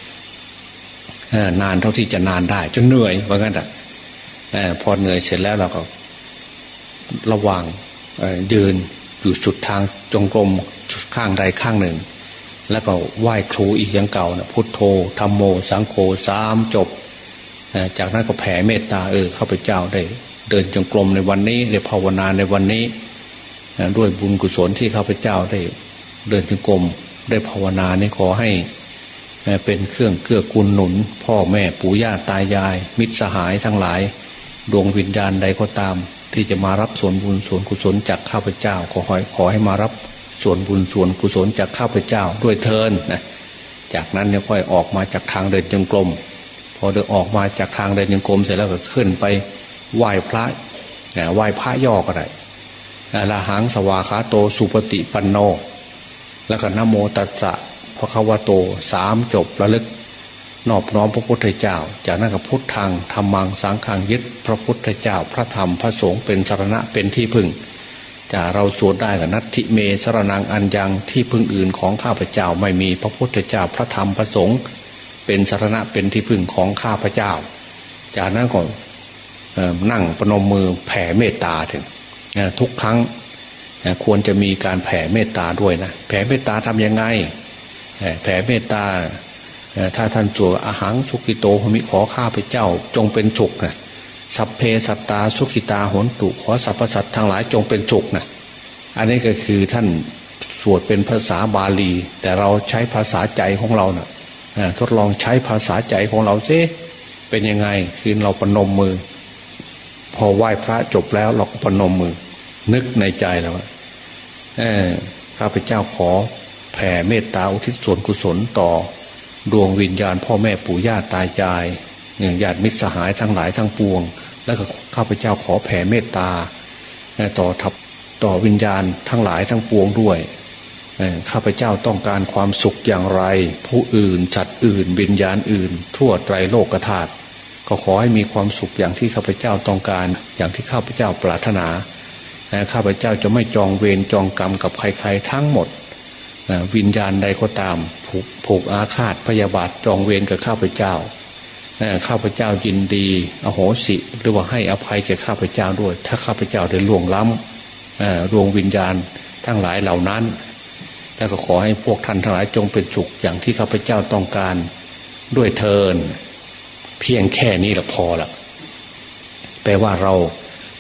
นานเท่าที่จะนานได้จนเหนื่อยว่างั้นพอเหนื่อยเสร็จแล้วเราก็ระวังยืนอยู่สุดทางจงกรมข้างใดข้างหนึ่งแล้วก็ไหว้ครูอีกอย่างเก่านะพุทโธธัมโมสังโฆ3 จบจากนั้นก็แผ่เมตตาข้าพเจ้าได้เดินจงกรมในวันนี้ได้ภาวนาในวันนี้ด้วยบุญกุศลที่ข้าพเจ้าได้เดินจงกรมได้ภาวนานี่ขอให้เป็นเครื่องเกื้อกูลหนุนพ่อแม่ปู่ย่าตายายมิตรสหายทั้งหลายดวงวิญญาณใดก็ตามที่จะมารับส่วนบุญส่วนกุศลจากข้าพเจ้าขอให้มารับส่วนบุญส่วนกุศลจากข้าพเจ้าด้วยเทินนะจากนั้นเนี่ยค่อยออกมาจากทางเดินจงกรมพอเดินออกมาจากทางเดินจงกรมเสร็จแล้วก็ขึ้นไปไหว้พระไหว้พระย่อก็ได้อรหังสวากขาโตสุปฏิปันโนแล้วก็นะโมตัสสะภะคะวะโต3 จบระลึกนอบน้อมพระพุทธเจ้าจากนั้นก็พุทธังธัมมังสังฆังยึดพระพุทธเจ้าพระธรรมพระสงฆ์เป็นสรณะเป็นที่พึ่งจากเราสวดได้กับนัตถิเมสรนังอันยังที่พึ่งอื่นของข้าพเจ้าไม่มีพระพุทธเจ้าพระธรรมพระสงฆ์เป็นสรณะเป็นที่พึ่งของข้าพเจ้าจากนั้นก็นั่งประนมมือแผ่เมตตาถึงทุกครั้งควรจะมีการแผ่เมตตาด้วยนะแผ่เมตตาทำยังไงแผ่เมตตาถ้าท่านสวดอหังสุขิโตหมิขอข้าพเจ้าจงเป็นสุขนะสัพเพสัตตาสุขิตาโหนตุขอสรรพสัตว์ทั้งหลายจงเป็นสุขนะอันนี้ก็คือท่านสวดเป็นภาษาบาลีแต่เราใช้ภาษาใจของเรานะทดลองใช้ภาษาใจของเราสิเป็นยังไงคือเราประนมมือพอไหว้พระจบแล้วเราก็ประนมมือนึกในใจแล้วว่าข้าพเจ้าขอแผ่เมตตาอุทิศส่วนกุศลต่อดวงวิญญาณพ่อแม่ปู่ย่าตายายญาติมิตรสหายทั้งหลายทั้งปวงแล้วก็ข้าพเจ้าขอแผ่เมตตาต่อวิญญาณทั้งหลายทั้งปวงด้วยข้าพเจ้าต้องการความสุขอย่างไรผู้อื่นจัดอื่นวิญญาณอื่นทั่วไตรโลกธาตุก็ขอให้มีความสุขอย่างที่ข้าพเจ้าต้องการอย่างที่ข้าพเจ้าปรารถนาข้าพเจ้าจะไม่จองเวรจองกรรมกับใครๆทั้งหมดวิญญาณใดก็ตามผูกอาฆาตพยาบาทจองเวรกับข้าพเจ้าข้าพเจ้ายินดีอโหสิหรือว่าให้อภัยแก่ข้าพเจ้าด้วยถ้าข้าพเจ้าได้ล่วงล้ำดวงวิญญาณทั้งหลายเหล่านั้นแล้วก็ขอให้พวกท่านทั้งหลายจงเป็นสุขอย่างที่ข้าพเจ้าต้องการด้วยเทินเพียงแค่นี้ละพอละแปลว่าเรา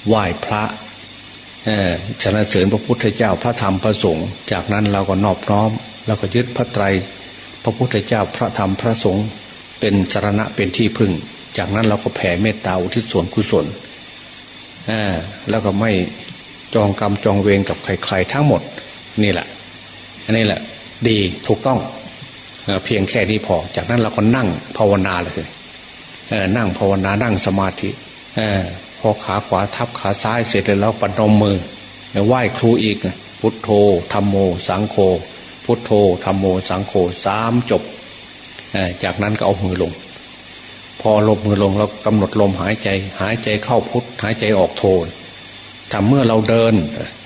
ไหว้พระสรรเสริญพระพุทธเจ้าพระธรรมพระสงฆ์จากนั้นเราก็นอบน้อมเราก็ยึดพระไตรพระพุทธเจ้าพระธรรมพระสงฆ์เป็นสรณะเป็นที่พึ่งจากนั้นเราก็แผ่เมตตาอุทิศส่วนกุศลแล้วก็ไม่จองกรรมจองเวรกับใครๆทั้งหมดนี่แหละอันนี้แหละดีถูกต้องเพียงแค่นี้พอจากนั้นเราก็นั่งภาวนาเลยนั่งภาวนานั่งสมาธิพอขาขวาทับขาซ้ายเสร็จแล้วปนมมือไหว้ครูอีกพุทโธธัมโมสังโฆพุทโธธัมโมสังโฆ3จบจากนั้นก็เอามือลงพอลงมือลงเรากำหนดลมหายใจเข้าพุทหายใจออกโธถ้าเมื่อเราเดิน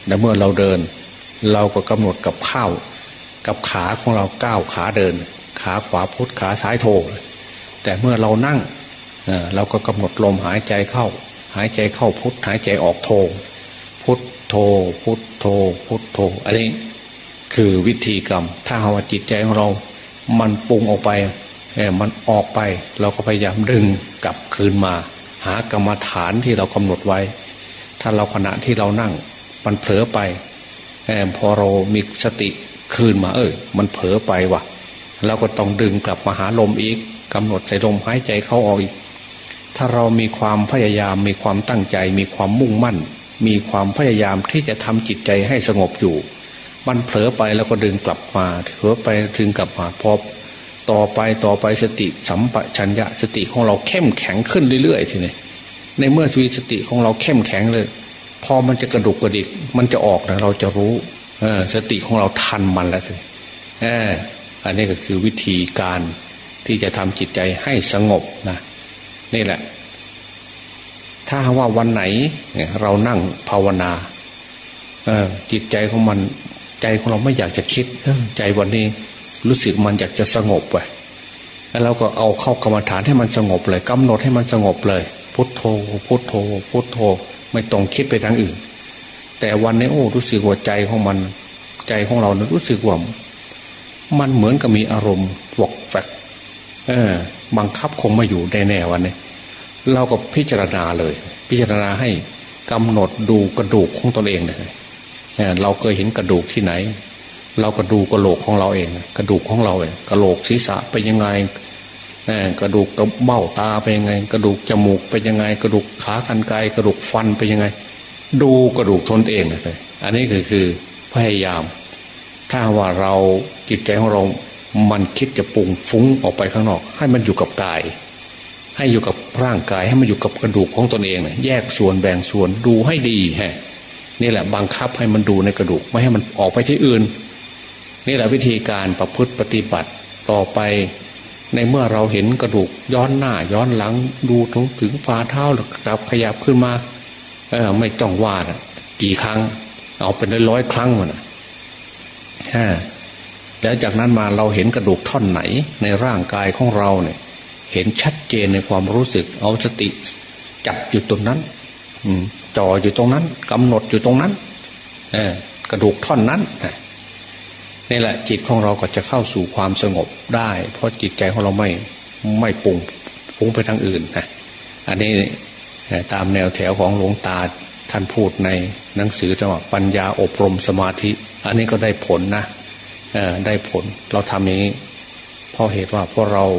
เราก็กำหนดกับข้าวกับขาของเราก้าวขาเดินขาขวาพุทขาซ้ายโธแต่เมื่อเรานั่งเราก็กำหนดลมหายใจเข้าพุทหายใจออกโธพุทโธพุทโธพุทโธอันนี้คือวิธีกรรมถ้าว่าจิตใจของเรามันปรุงออกไปมันออกไปเราก็พยายามดึงกลับคืนมาหากรรมฐานที่เรากำหนดไว้ถ้าเราขณะที่เรานั่งมันเผลอไปพอเรามีสติคืนมามันเผลอไปว่ะเราก็ต้องดึงกลับมาหาลมอีกกำหนดใส่ลมหายใจเข้าออกอีกถ้าเรามีความพยายามมีความตั้งใจมีความมุ่งมั่นมีความพยายามที่จะทำจิตใจให้สงบอยู่มันเผลอไปแล้วก็ดึงกลับมาเผลอไปดึงกลับมาพอต่อไปสติสัมปชัญญะสติของเราเข้มแข็งขึ้นเรื่อยๆทีนี้ในเมื่อสติของเราเข้มแข็งเลยพอมันจะกระดุกกระดิกมันจะออกนะเราจะรู้สติของเราทันมันแล้วทีอันนี้ก็คือวิธีการที่จะทำจิตใจให้สงบนะนี่แหละถ้าว่าวันไหนเรานั่งภาวนาจิตใจของมันใจของเราไม่อยากจะคิดใจวันนี้รู้สึกมันอยากจะสงบไปแล้วเราก็เอาเข้ากรรมฐานให้มันสงบเลยกำหนดให้มันสงบเลยพุทโธพุทโธพุทโธไม่ต้องคิดไปทางอื่นแต่วันนี้รู้สึกว่าใจของมันใจของเรารู้สึกว่ามันเหมือนกับมีอารมณ์วอกแวกบังคับคงไม่อยู่แน่ๆวันนี้เราก็พิจารณาเลยพิจารณาให้กำหนดดูกระดูกของตนเองเลยเราเคยเห็นกระดูกที่ไหนเราก็ดูกระโหลกของเราเองกระดูกของเราเองกระโหลกศีรษะเป็นยังไงกระดูกกระเบ้าตาเป็นยังไงกระดูกจมูกเป็นยังไงกระดูกขากรรไกรกระดูกฟันเป็นยังไงดูกระดูกตนเองเลยอันนี้คือพยายามถ้าว่าเราจิตใจของเรามันคิดจะปรุงฟุ้งออกไปข้างนอกให้มันอยู่กับกายให้อยู่กับร่างกายให้มันอยู่กับกระดูกของตนเองแยกส่วนแบ่งส่วนดูให้ดีนี่แหละบังคับให้มันดูในกระดูกไม่ให้มันออกไปที่อื่นนี่แหละวิธีการประพฤติปฏิบัติต่อไปในเมื่อเราเห็นกระดูกย้อนหน้าย้อนหลังดูถึงฝ่าเท้าหรือกลับขยับขึ้นมาไม่ต้องว่ากี่ครั้งเอาเป็น100 ครั้งมันแล้วจากนั้นมาเราเห็นกระดูกท่อนไหนในร่างกายของเราเนี่ยเห็นชัดเจนในความรู้สึกเอาสติจับอยู่ตรงนั้นจ่ออยู่ตรงนั้นกำหนดอยู่ตรงนั้นกระดูกท่อนนั้นนี่แหละจิตของเราก็จะเข้าสู่ความสงบได้เพราะจิตใจของเราไม่ฟุ้งไปทางอื่นนะอันนี้ตามแนวแถวของหลวงตาท่านพูดในหนังสือจังหวะปัญญาอบรมสมาธิอันนี้ก็ได้ผลนะได้ผลเราทำอย่างนี้เพราะเหตุว่าพวกเรา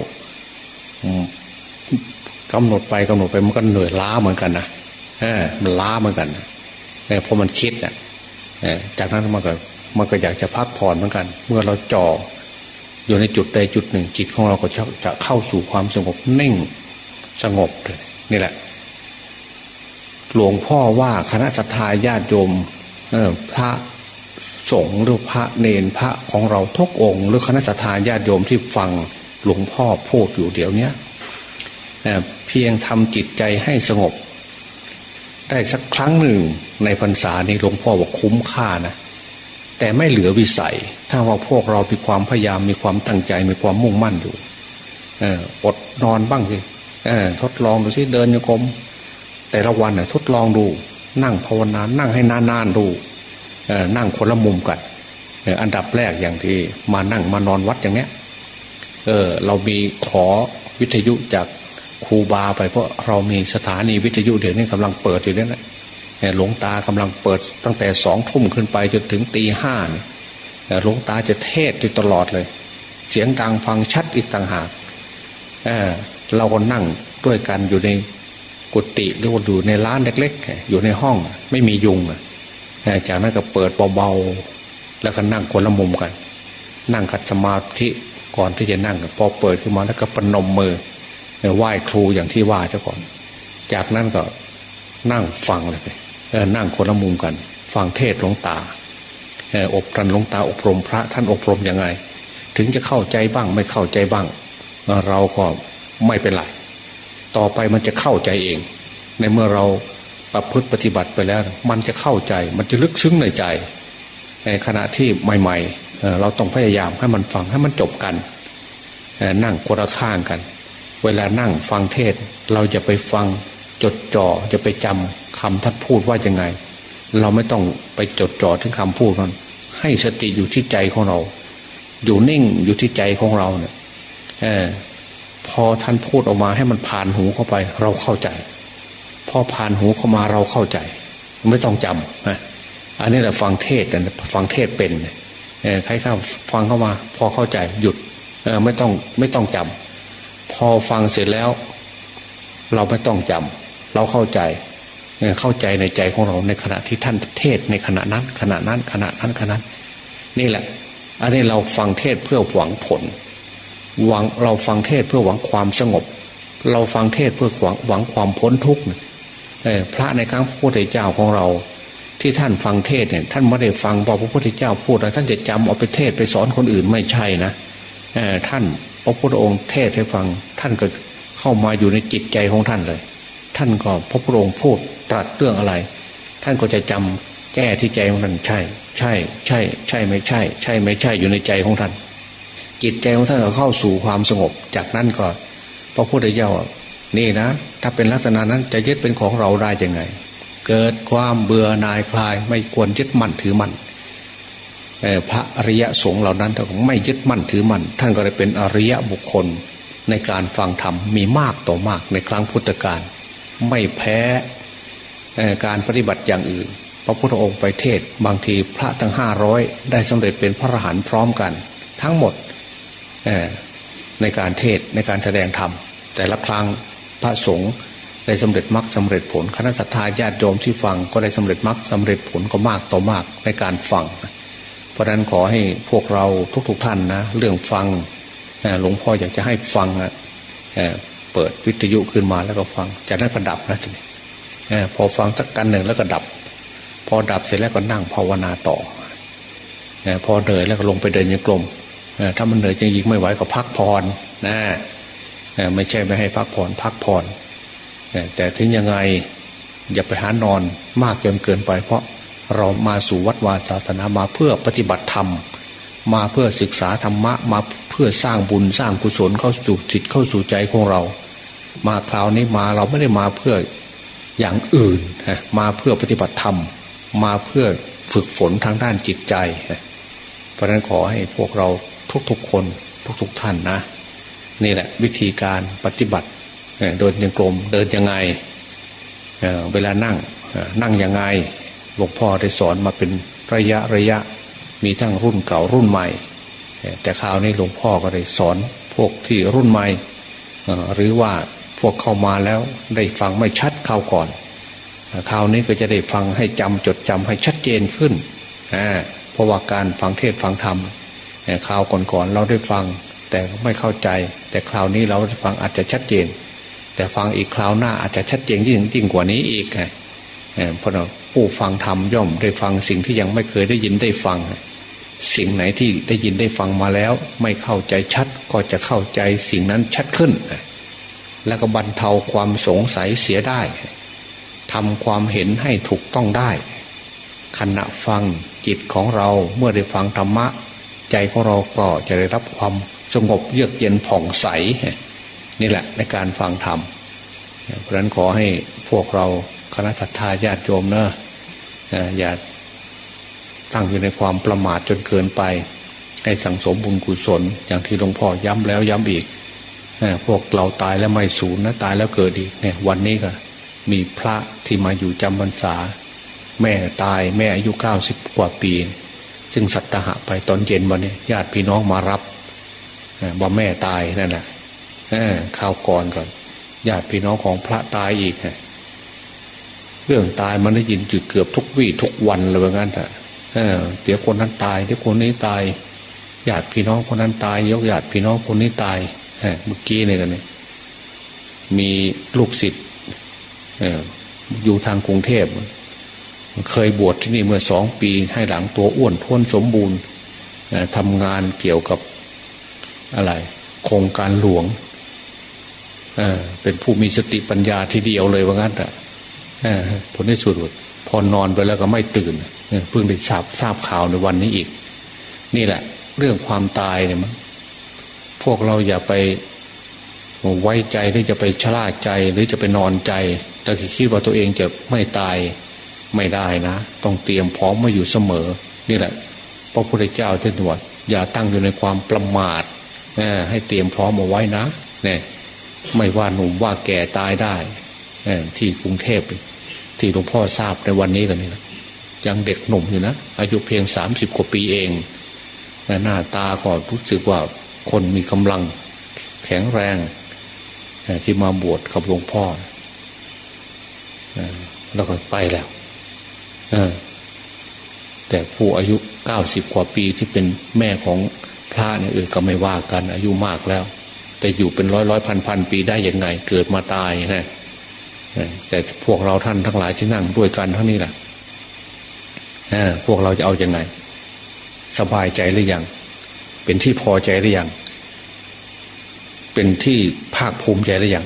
กำหนดไปมันก็เหนื่อยล้าเหมือนกันนะมันล้าเหมือนกันเพราะมันคิดจากนั้นมันก็อยากจะพักผ่อนเหมือนกันเมื่อเราจ่ออยู่ในจุดใดจุดหนึ่งจิตของเราก็จะเข้าสู่ความสงบนิ่งสงบเลยนี่แหละหลวงพ่อว่าคณะสัตยาญาติโยมพระสงฆ์หรือพระเนรพระของเราทุกองค์หรือคณะสัตยาญาติโยมที่ฟังหลวงพ่อพูดอยู่เดี๋ยวนี้เพียงทำจิตใจให้สงบได้สักครั้งหนึ่งในพรรษานี้หลวงพ่อบอกคุ้มค่านะแต่ไม่เหลือวิสัยถ้าว่าพวกเรามีความพยายามมีความตั้งใจมีความมุ่งมั่นอยู่อดนอนบ้างสิทดลองดูสิเดินโยกมแต่ละวันทดลองดูนั่งภาวนานั่งให้นานๆดูนั่งคนละมุมกันอันดับแรกอย่างที่มานั่งมานอนวัดอย่างเนี้ยเรามีขอวิทยุจากครูบาไปเพราะเรามีสถานีวิทยุเดี๋ยวนี้กำลังเปิดอยู่เนี่ยนะหลวงตากำลังเปิดตั้งแต่20:00ขึ้นไปจนถึงตี 5หลวงตาจะเทศอยู่ตลอดเลยเสียงดังฟังชัดอีกต่างหากเราก็นั่งด้วยกันอยู่ในกุฏิหรือว่าอยู่ในร้านเล็กๆอยู่ในห้องไม่มียุงจากนั้นก็เปิดเบาๆแล้วก็นั่งคนละมุมกันนั่งคัดสมาธิก่อนที่จะนั่งพอเปิดขึ้นมาแล้วก็ประนมมือไหว้ครูอย่างที่ว่าเจ้าก่อนจากนั้นก็นั่งฟังเลยนั่งคนละมุมกันฟังเทศหลวงตาอบรมหลวงตาอบรมพระท่านอบรมยังไงถึงจะเข้าใจบ้างไม่เข้าใจบ้างเราก็ไม่เป็นไรต่อไปมันจะเข้าใจเองในเมื่อเราประพฤติปฏิบัติไปแล้วมันจะเข้าใจมันจะลึกซึ้งในใจในขณะที่ใหม่ๆเราต้องพยายามให้มันฟังให้มันจบกันนั่งคนละข้างกันเวลานั่งฟังเทศเราจะไปฟังจดจ่อจะไปจำคำท่านพูดว่ายังไงเราไม่ต้องไปจดจ่อถึงคำพูดนั้นให้สติอยู่ที่ใจของเราอยู่นิ่งอยู่ที่ใจของเราเนี่ยพอท่านพูดออกมาให้มันผ่านหูเข้าไปเราเข้าใจพอผ่านหูเข้ามาเราเข้าใจไม่ต้องจำอันนี้แหละฟังเทศกันฟังเทศเป็นใครเข้าฟังเข้ามาพอเข้าใจหยุดไม่ต้องจำพอฟังเสร็จแล้วเราไม่ต้องจำเราเข้าใจในใจของเราในขณะที่ท่านเทศในขณะนั้นนี่แหละอันนี้เราฟังเทศเพื่อหวังผลเราฟังเทศเพื่อหวังความสงบเราฟังเทศเพื่อหวังความพ้นทุกข์พระในครั้งพระพุทธเจ้าของเราที่ท่านฟังเทศเนี่ยท่านไม่ได้ฟังพอพระพุทธเจ้าพูดแล้วท่านจะจำเอาไปเทศไปสอนคนอื่นไม่ใช่นะท่านพระพุทธองค์เทศให้ฟังท่านก็เข้ามาอยู่ในจิตใจของท่านเลยท่านก็พระพุทธองค์พูดตรัสเรื่องอะไรท่านก็จะจำแก้ที่ใจของท่านใช่ไม่ใช่อยู่ในใจของท่านจิตใจของท่านก็เข้าสู่ความสงบจากนั้นก็พระพุทธเจ้านี่นะถ้าเป็นลักษณะนั้นจะยึดเป็นของเราได้ยังไงเกิดความเบื่อหน่ายคลายไม่ควรยึดมั่นถือมั่นพระอริยสงฆ์เหล่านั้นถ้าไม่ยึดมั่นถือมั่นท่านก็ได้เป็นอริยบุคคลในการฟังธรรมมีมากต่อมากในครั้งพุทธกาลไม่แพ้การปฏิบัติอย่างอื่นพระพุทธองค์ไปเทศบางทีพระทั้ง500ได้สำเร็จเป็นพระอรหันต์พร้อมกันทั้งหมดในการเทศในการแสดงธรรมแต่ละครั้งพระสงฆ์ได้สำเร็จมรรคสำเร็จผลคณะสัตยาญาติโยมที่ฟังก็ได้สำเร็จมรรคสำเร็จผลก็มากต่อมากในการฟังเพราะฉะนั้นขอให้พวกเราทุกท่านนะเรื่องฟังหลวงพ่ออยากจะให้ฟังเปิดวิทยุขึ้นมาแล้วก็ฟังจากนั้นก็ดับนะทีนี้พอฟังสักกันหนึ่งแล้วก็ดับพอดับเสร็จแล้วก็นั่งภาวนาต่อพอเหนื่อยแล้วก็ลงไปเดินโยกลมถ้ามันเหนื่อยจริงๆไม่ไหวก็พักผ่อนนะไม่ใช่ไม่ให้พักผ่อนแต่ถึงยังไงอย่าไปหานอนมากจนเกินไปเพราะเรามาสู่วัดวาศาสนามาเพื่อปฏิบัติธรรมมาเพื่อศึกษาธรรมะมาเพื่อสร้างบุญสร้างกุศลเข้าสู่จิตเข้าสู่ใจของเรามาคราวนี้มาเราไม่ได้มาเพื่ออย่างอื่นมาเพื่อปฏิบัติธรรมมาเพื่อฝึกฝนทางด้านจิตใจเพราะฉะนั้นขอให้พวกเราทุกๆคนทุกท่านนะนี่แหละวิธีการปฏิบัติเดินยังกลมเดินยังไงเวลานั่งยังไงหลวงพ่อได้สอนมาเป็นระยะมีทั้งรุ่นเก่ารุ่นใหม่แต่คราวนี้หลวงพ่อก็ได้สอนพวกที่รุ่นใหม่หรือว่าพวกเข้ามาแล้วได้ฟังไม่ชัดเข้าก่อนคราวนี้ก็จะได้ฟังให้จดจำให้ชัดเจนขึ้นเพราะว่าการฟังเทศฟังธรรมคราวก่อนเราได้ฟังแต่ไม่เข้าใจแต่คราวนี้เราได้ฟังอาจจะชัดเจนแต่ฟังอีกคราวหน้าอาจจะชัดเจนยิ่งกว่านี้อีกเพราะผู้ฟังธรรมย่อมได้ฟังสิ่งที่ยังไม่เคยได้ยินได้ฟังสิ่งไหนที่ได้ยินได้ฟังมาแล้วไม่เข้าใจชัดก็จะเข้าใจสิ่งนั้นชัดขึ้นแล้วก็บรรเทาความสงสัยเสียได้ทำความเห็นให้ถูกต้องได้ขณะฟังจิตของเราเมื่อได้ฟังธรรมะใจของเราก็จะได้รับความสงบเยือกเย็นผ่องใสนี่แหละในการฟังธรรมเพราะฉะนั้นขอให้พวกเราคณะศรัทธาญาติโยมนะอย่าตั้งอยู่ในความประมาทจนเกินไปให้สั่งสมบุญกุศลอย่างที่หลวงพ่อย้ำแล้วย้ำอีกพวกเราตายแล้วไม่สูญนะตายแล้วเกิดอีกเนี่ยวันนี้ก็มีพระที่มาอยู่จำพรรษาแม่ตายแม่อายุ90 กว่าปีซึ่งสัตหะไปตอนเย็นวันนี้ญาติพี่น้องมารับว่าแม่ตายนั่นแหละข่าวก่อนญาติพี่น้องของพระตายอีกเรื่องตายมันได้ยินอยู่เกือบทุกวี่ทุกวันเลยว่างั้นเดี๋ยวคนนั้นตายเดี๋ยวคนนี้ตายญาติพี่น้องคนนั้นตายยกญาติพี่น้องคนนี้ตายเมื่อกี้เนี่ยกันเนี่ยมีลูกศิษย์อยู่ทางกรุงเทพเคยบวชที่นี่เมื่อ2 ปีให้หลังตัวอ้วนท้วนสมบูรณ์ทำงานเกี่ยวกับอะไรโครงการหลวงเป็นผู้มีสติปัญญาทีเดียวเลยว่างั้นผลที่สุดพอนอนไปแล้วก็ไม่ตื่นเพิ่งได้ทราบข่าวในวันนี้อีกนี่แหละเรื่องความตายเนี่ยมันพวกเราอย่าไปไว้ใจหรือจะไปชะล่าใจหรือจะไปนอนใจแต่คิดว่าตัวเองจะไม่ตายไม่ได้นะต้องเตรียมพร้อมมาอยู่เสมอนี่แหละพระพุทธเจ้าท่านตรัสอย่าตั้งอยู่ในความประมาทให้เตรียมพร้อมเอาไว้นะเนี่ยไม่ว่าหนุ่มว่าแก่ตายได้ที่กรุงเทพที่หลวงพ่อทราบในวันนี้กันนี่นะยังเด็กหนุ่มอยู่นะอายุเพียง30 กว่าปีเองหน้าตาก็รู้สึกว่าคนมีกำลังแข็งแรงที่มาบวชกับหลวงพ่อแล้วก็ไปแล้วแต่ผู้อายุ90 กว่าปีที่เป็นแม่ของพระเนี่ยก็ไม่ว่ากันอายุมากแล้วแต่อยู่เป็นร้อยพันปีได้ยังไงเกิดมาตายนะแต่พวกเราท่านทั้งหลายที่นั่งด้วยกันทั้งนี้แหละพวกเราจะเอายังไงสบายใจหรือยังเป็นที่พอใจหรือยังเป็นที่ภาคภูมิใจหรือยัง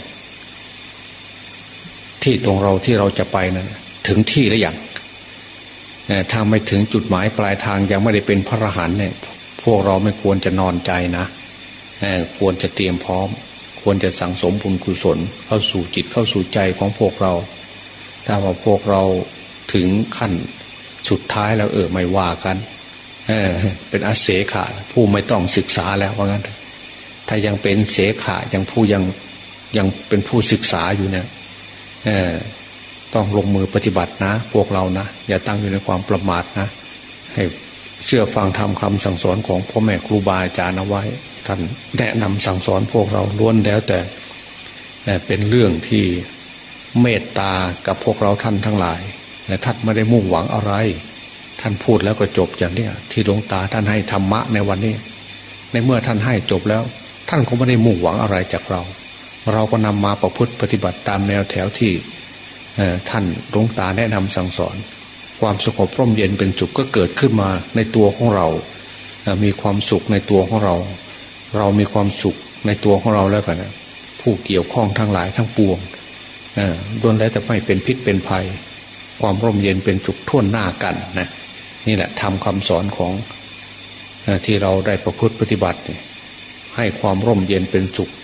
ที่ตรงเราที่เราจะไปนั้นถึงที่หรือยังถ้าไม่ถึงจุดหมายปลายทางยังไม่ได้เป็นพระอรหันต์เนี่ยพวกเราไม่ควรจะนอนใจนะควรจะเตรียมพร้อมควรจะสั่งสมบุญกุศลเข้าสู่จิตเข้าสู่ใจของพวกเราถ้าว่าพวกเราถึงขั้นสุดท้ายแล้วไม่ว่ากันเป็นอาเสขะผู้ไม่ต้องศึกษาแล้วว่างั้นถ้ายังเป็นเสขะยังผู้ยังเป็นผู้ศึกษาอยู่เนี่ยต้องลงมือปฏิบัตินะพวกเรานะอย่าตั้งอยู่ในความประมาทนะให้เชื่อฟังธรรมคำสั่งสอนของพ่อแม่ครูบาอาจารย์เอาไว้ท่านแนะนำสั่งสอนพวกเราล้วนแล้วแต่เป็นเรื่องที่เมตตากับพวกเราท่านทั้งหลายและท่านไม่ได้มุ่งหวังอะไรท่านพูดแล้วก็จบอย่างนี้ที่หลวงตาท่านให้ธรรมะในวันนี้ในเมื่อท่านให้จบแล้วท่านก็ไม่ได้มุ่งหวังอะไรจากเราเราก็นำมาประพฤติปฏิบัติตามแนวแถวที่ท่านหลวงตาแนะนำสั่งสอนความสงบร่มเย็นเป็นสุขก็เกิดขึ้นมาในตัวของเรามีความสุขในตัวของเราเรามีความสุขในตัวของเราแล้วกันผู้เกี่ยวข้องทั้งหลายทั้งปวงล้วนแล้วแต่ไม่เป็นพิษเป็นภัยความร่มเย็นเป็นสุขทั่วหน้ากันนะนี่แหละทำคำสอนของที่เราได้ประพฤติปฏิบัติให้ความร่มเย็นเป็นสุข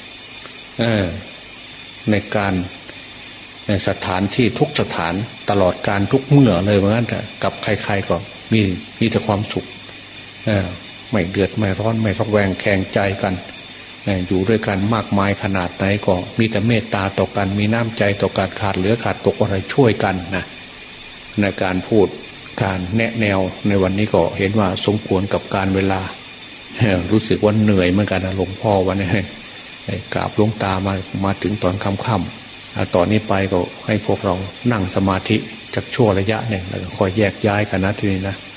ในการในสถานที่ทุกสถานตลอดการทุกเมื่อเลยเหมือนกันกับใครๆก็มีแต่ความสุขไม่เดือดไม่ร้อนไม่ระแวงแข่งใจกันอยู่ด้วยกันมากมายขนาดไหนก็มีแต่เมตตาต่อกันมีน้ำใจต่อการขาดเหลือขาดตกอะไรช่วยกันนะในการพูดการแนะแนวในวันนี้ก็เห็นว่าสมควรกับการเวลารู้สึกว่าเหนื่อยเหมือนกันนะหลวงพ่อวันนี้กราบหลวงตามาถึงตอนค่ำตอนนี้ไปก็ให้พวกเรานั่งสมาธิจากชั่วระยะหนึ่งแล้วก็ค่อยแยกย้ายกันนะทีนี้นะ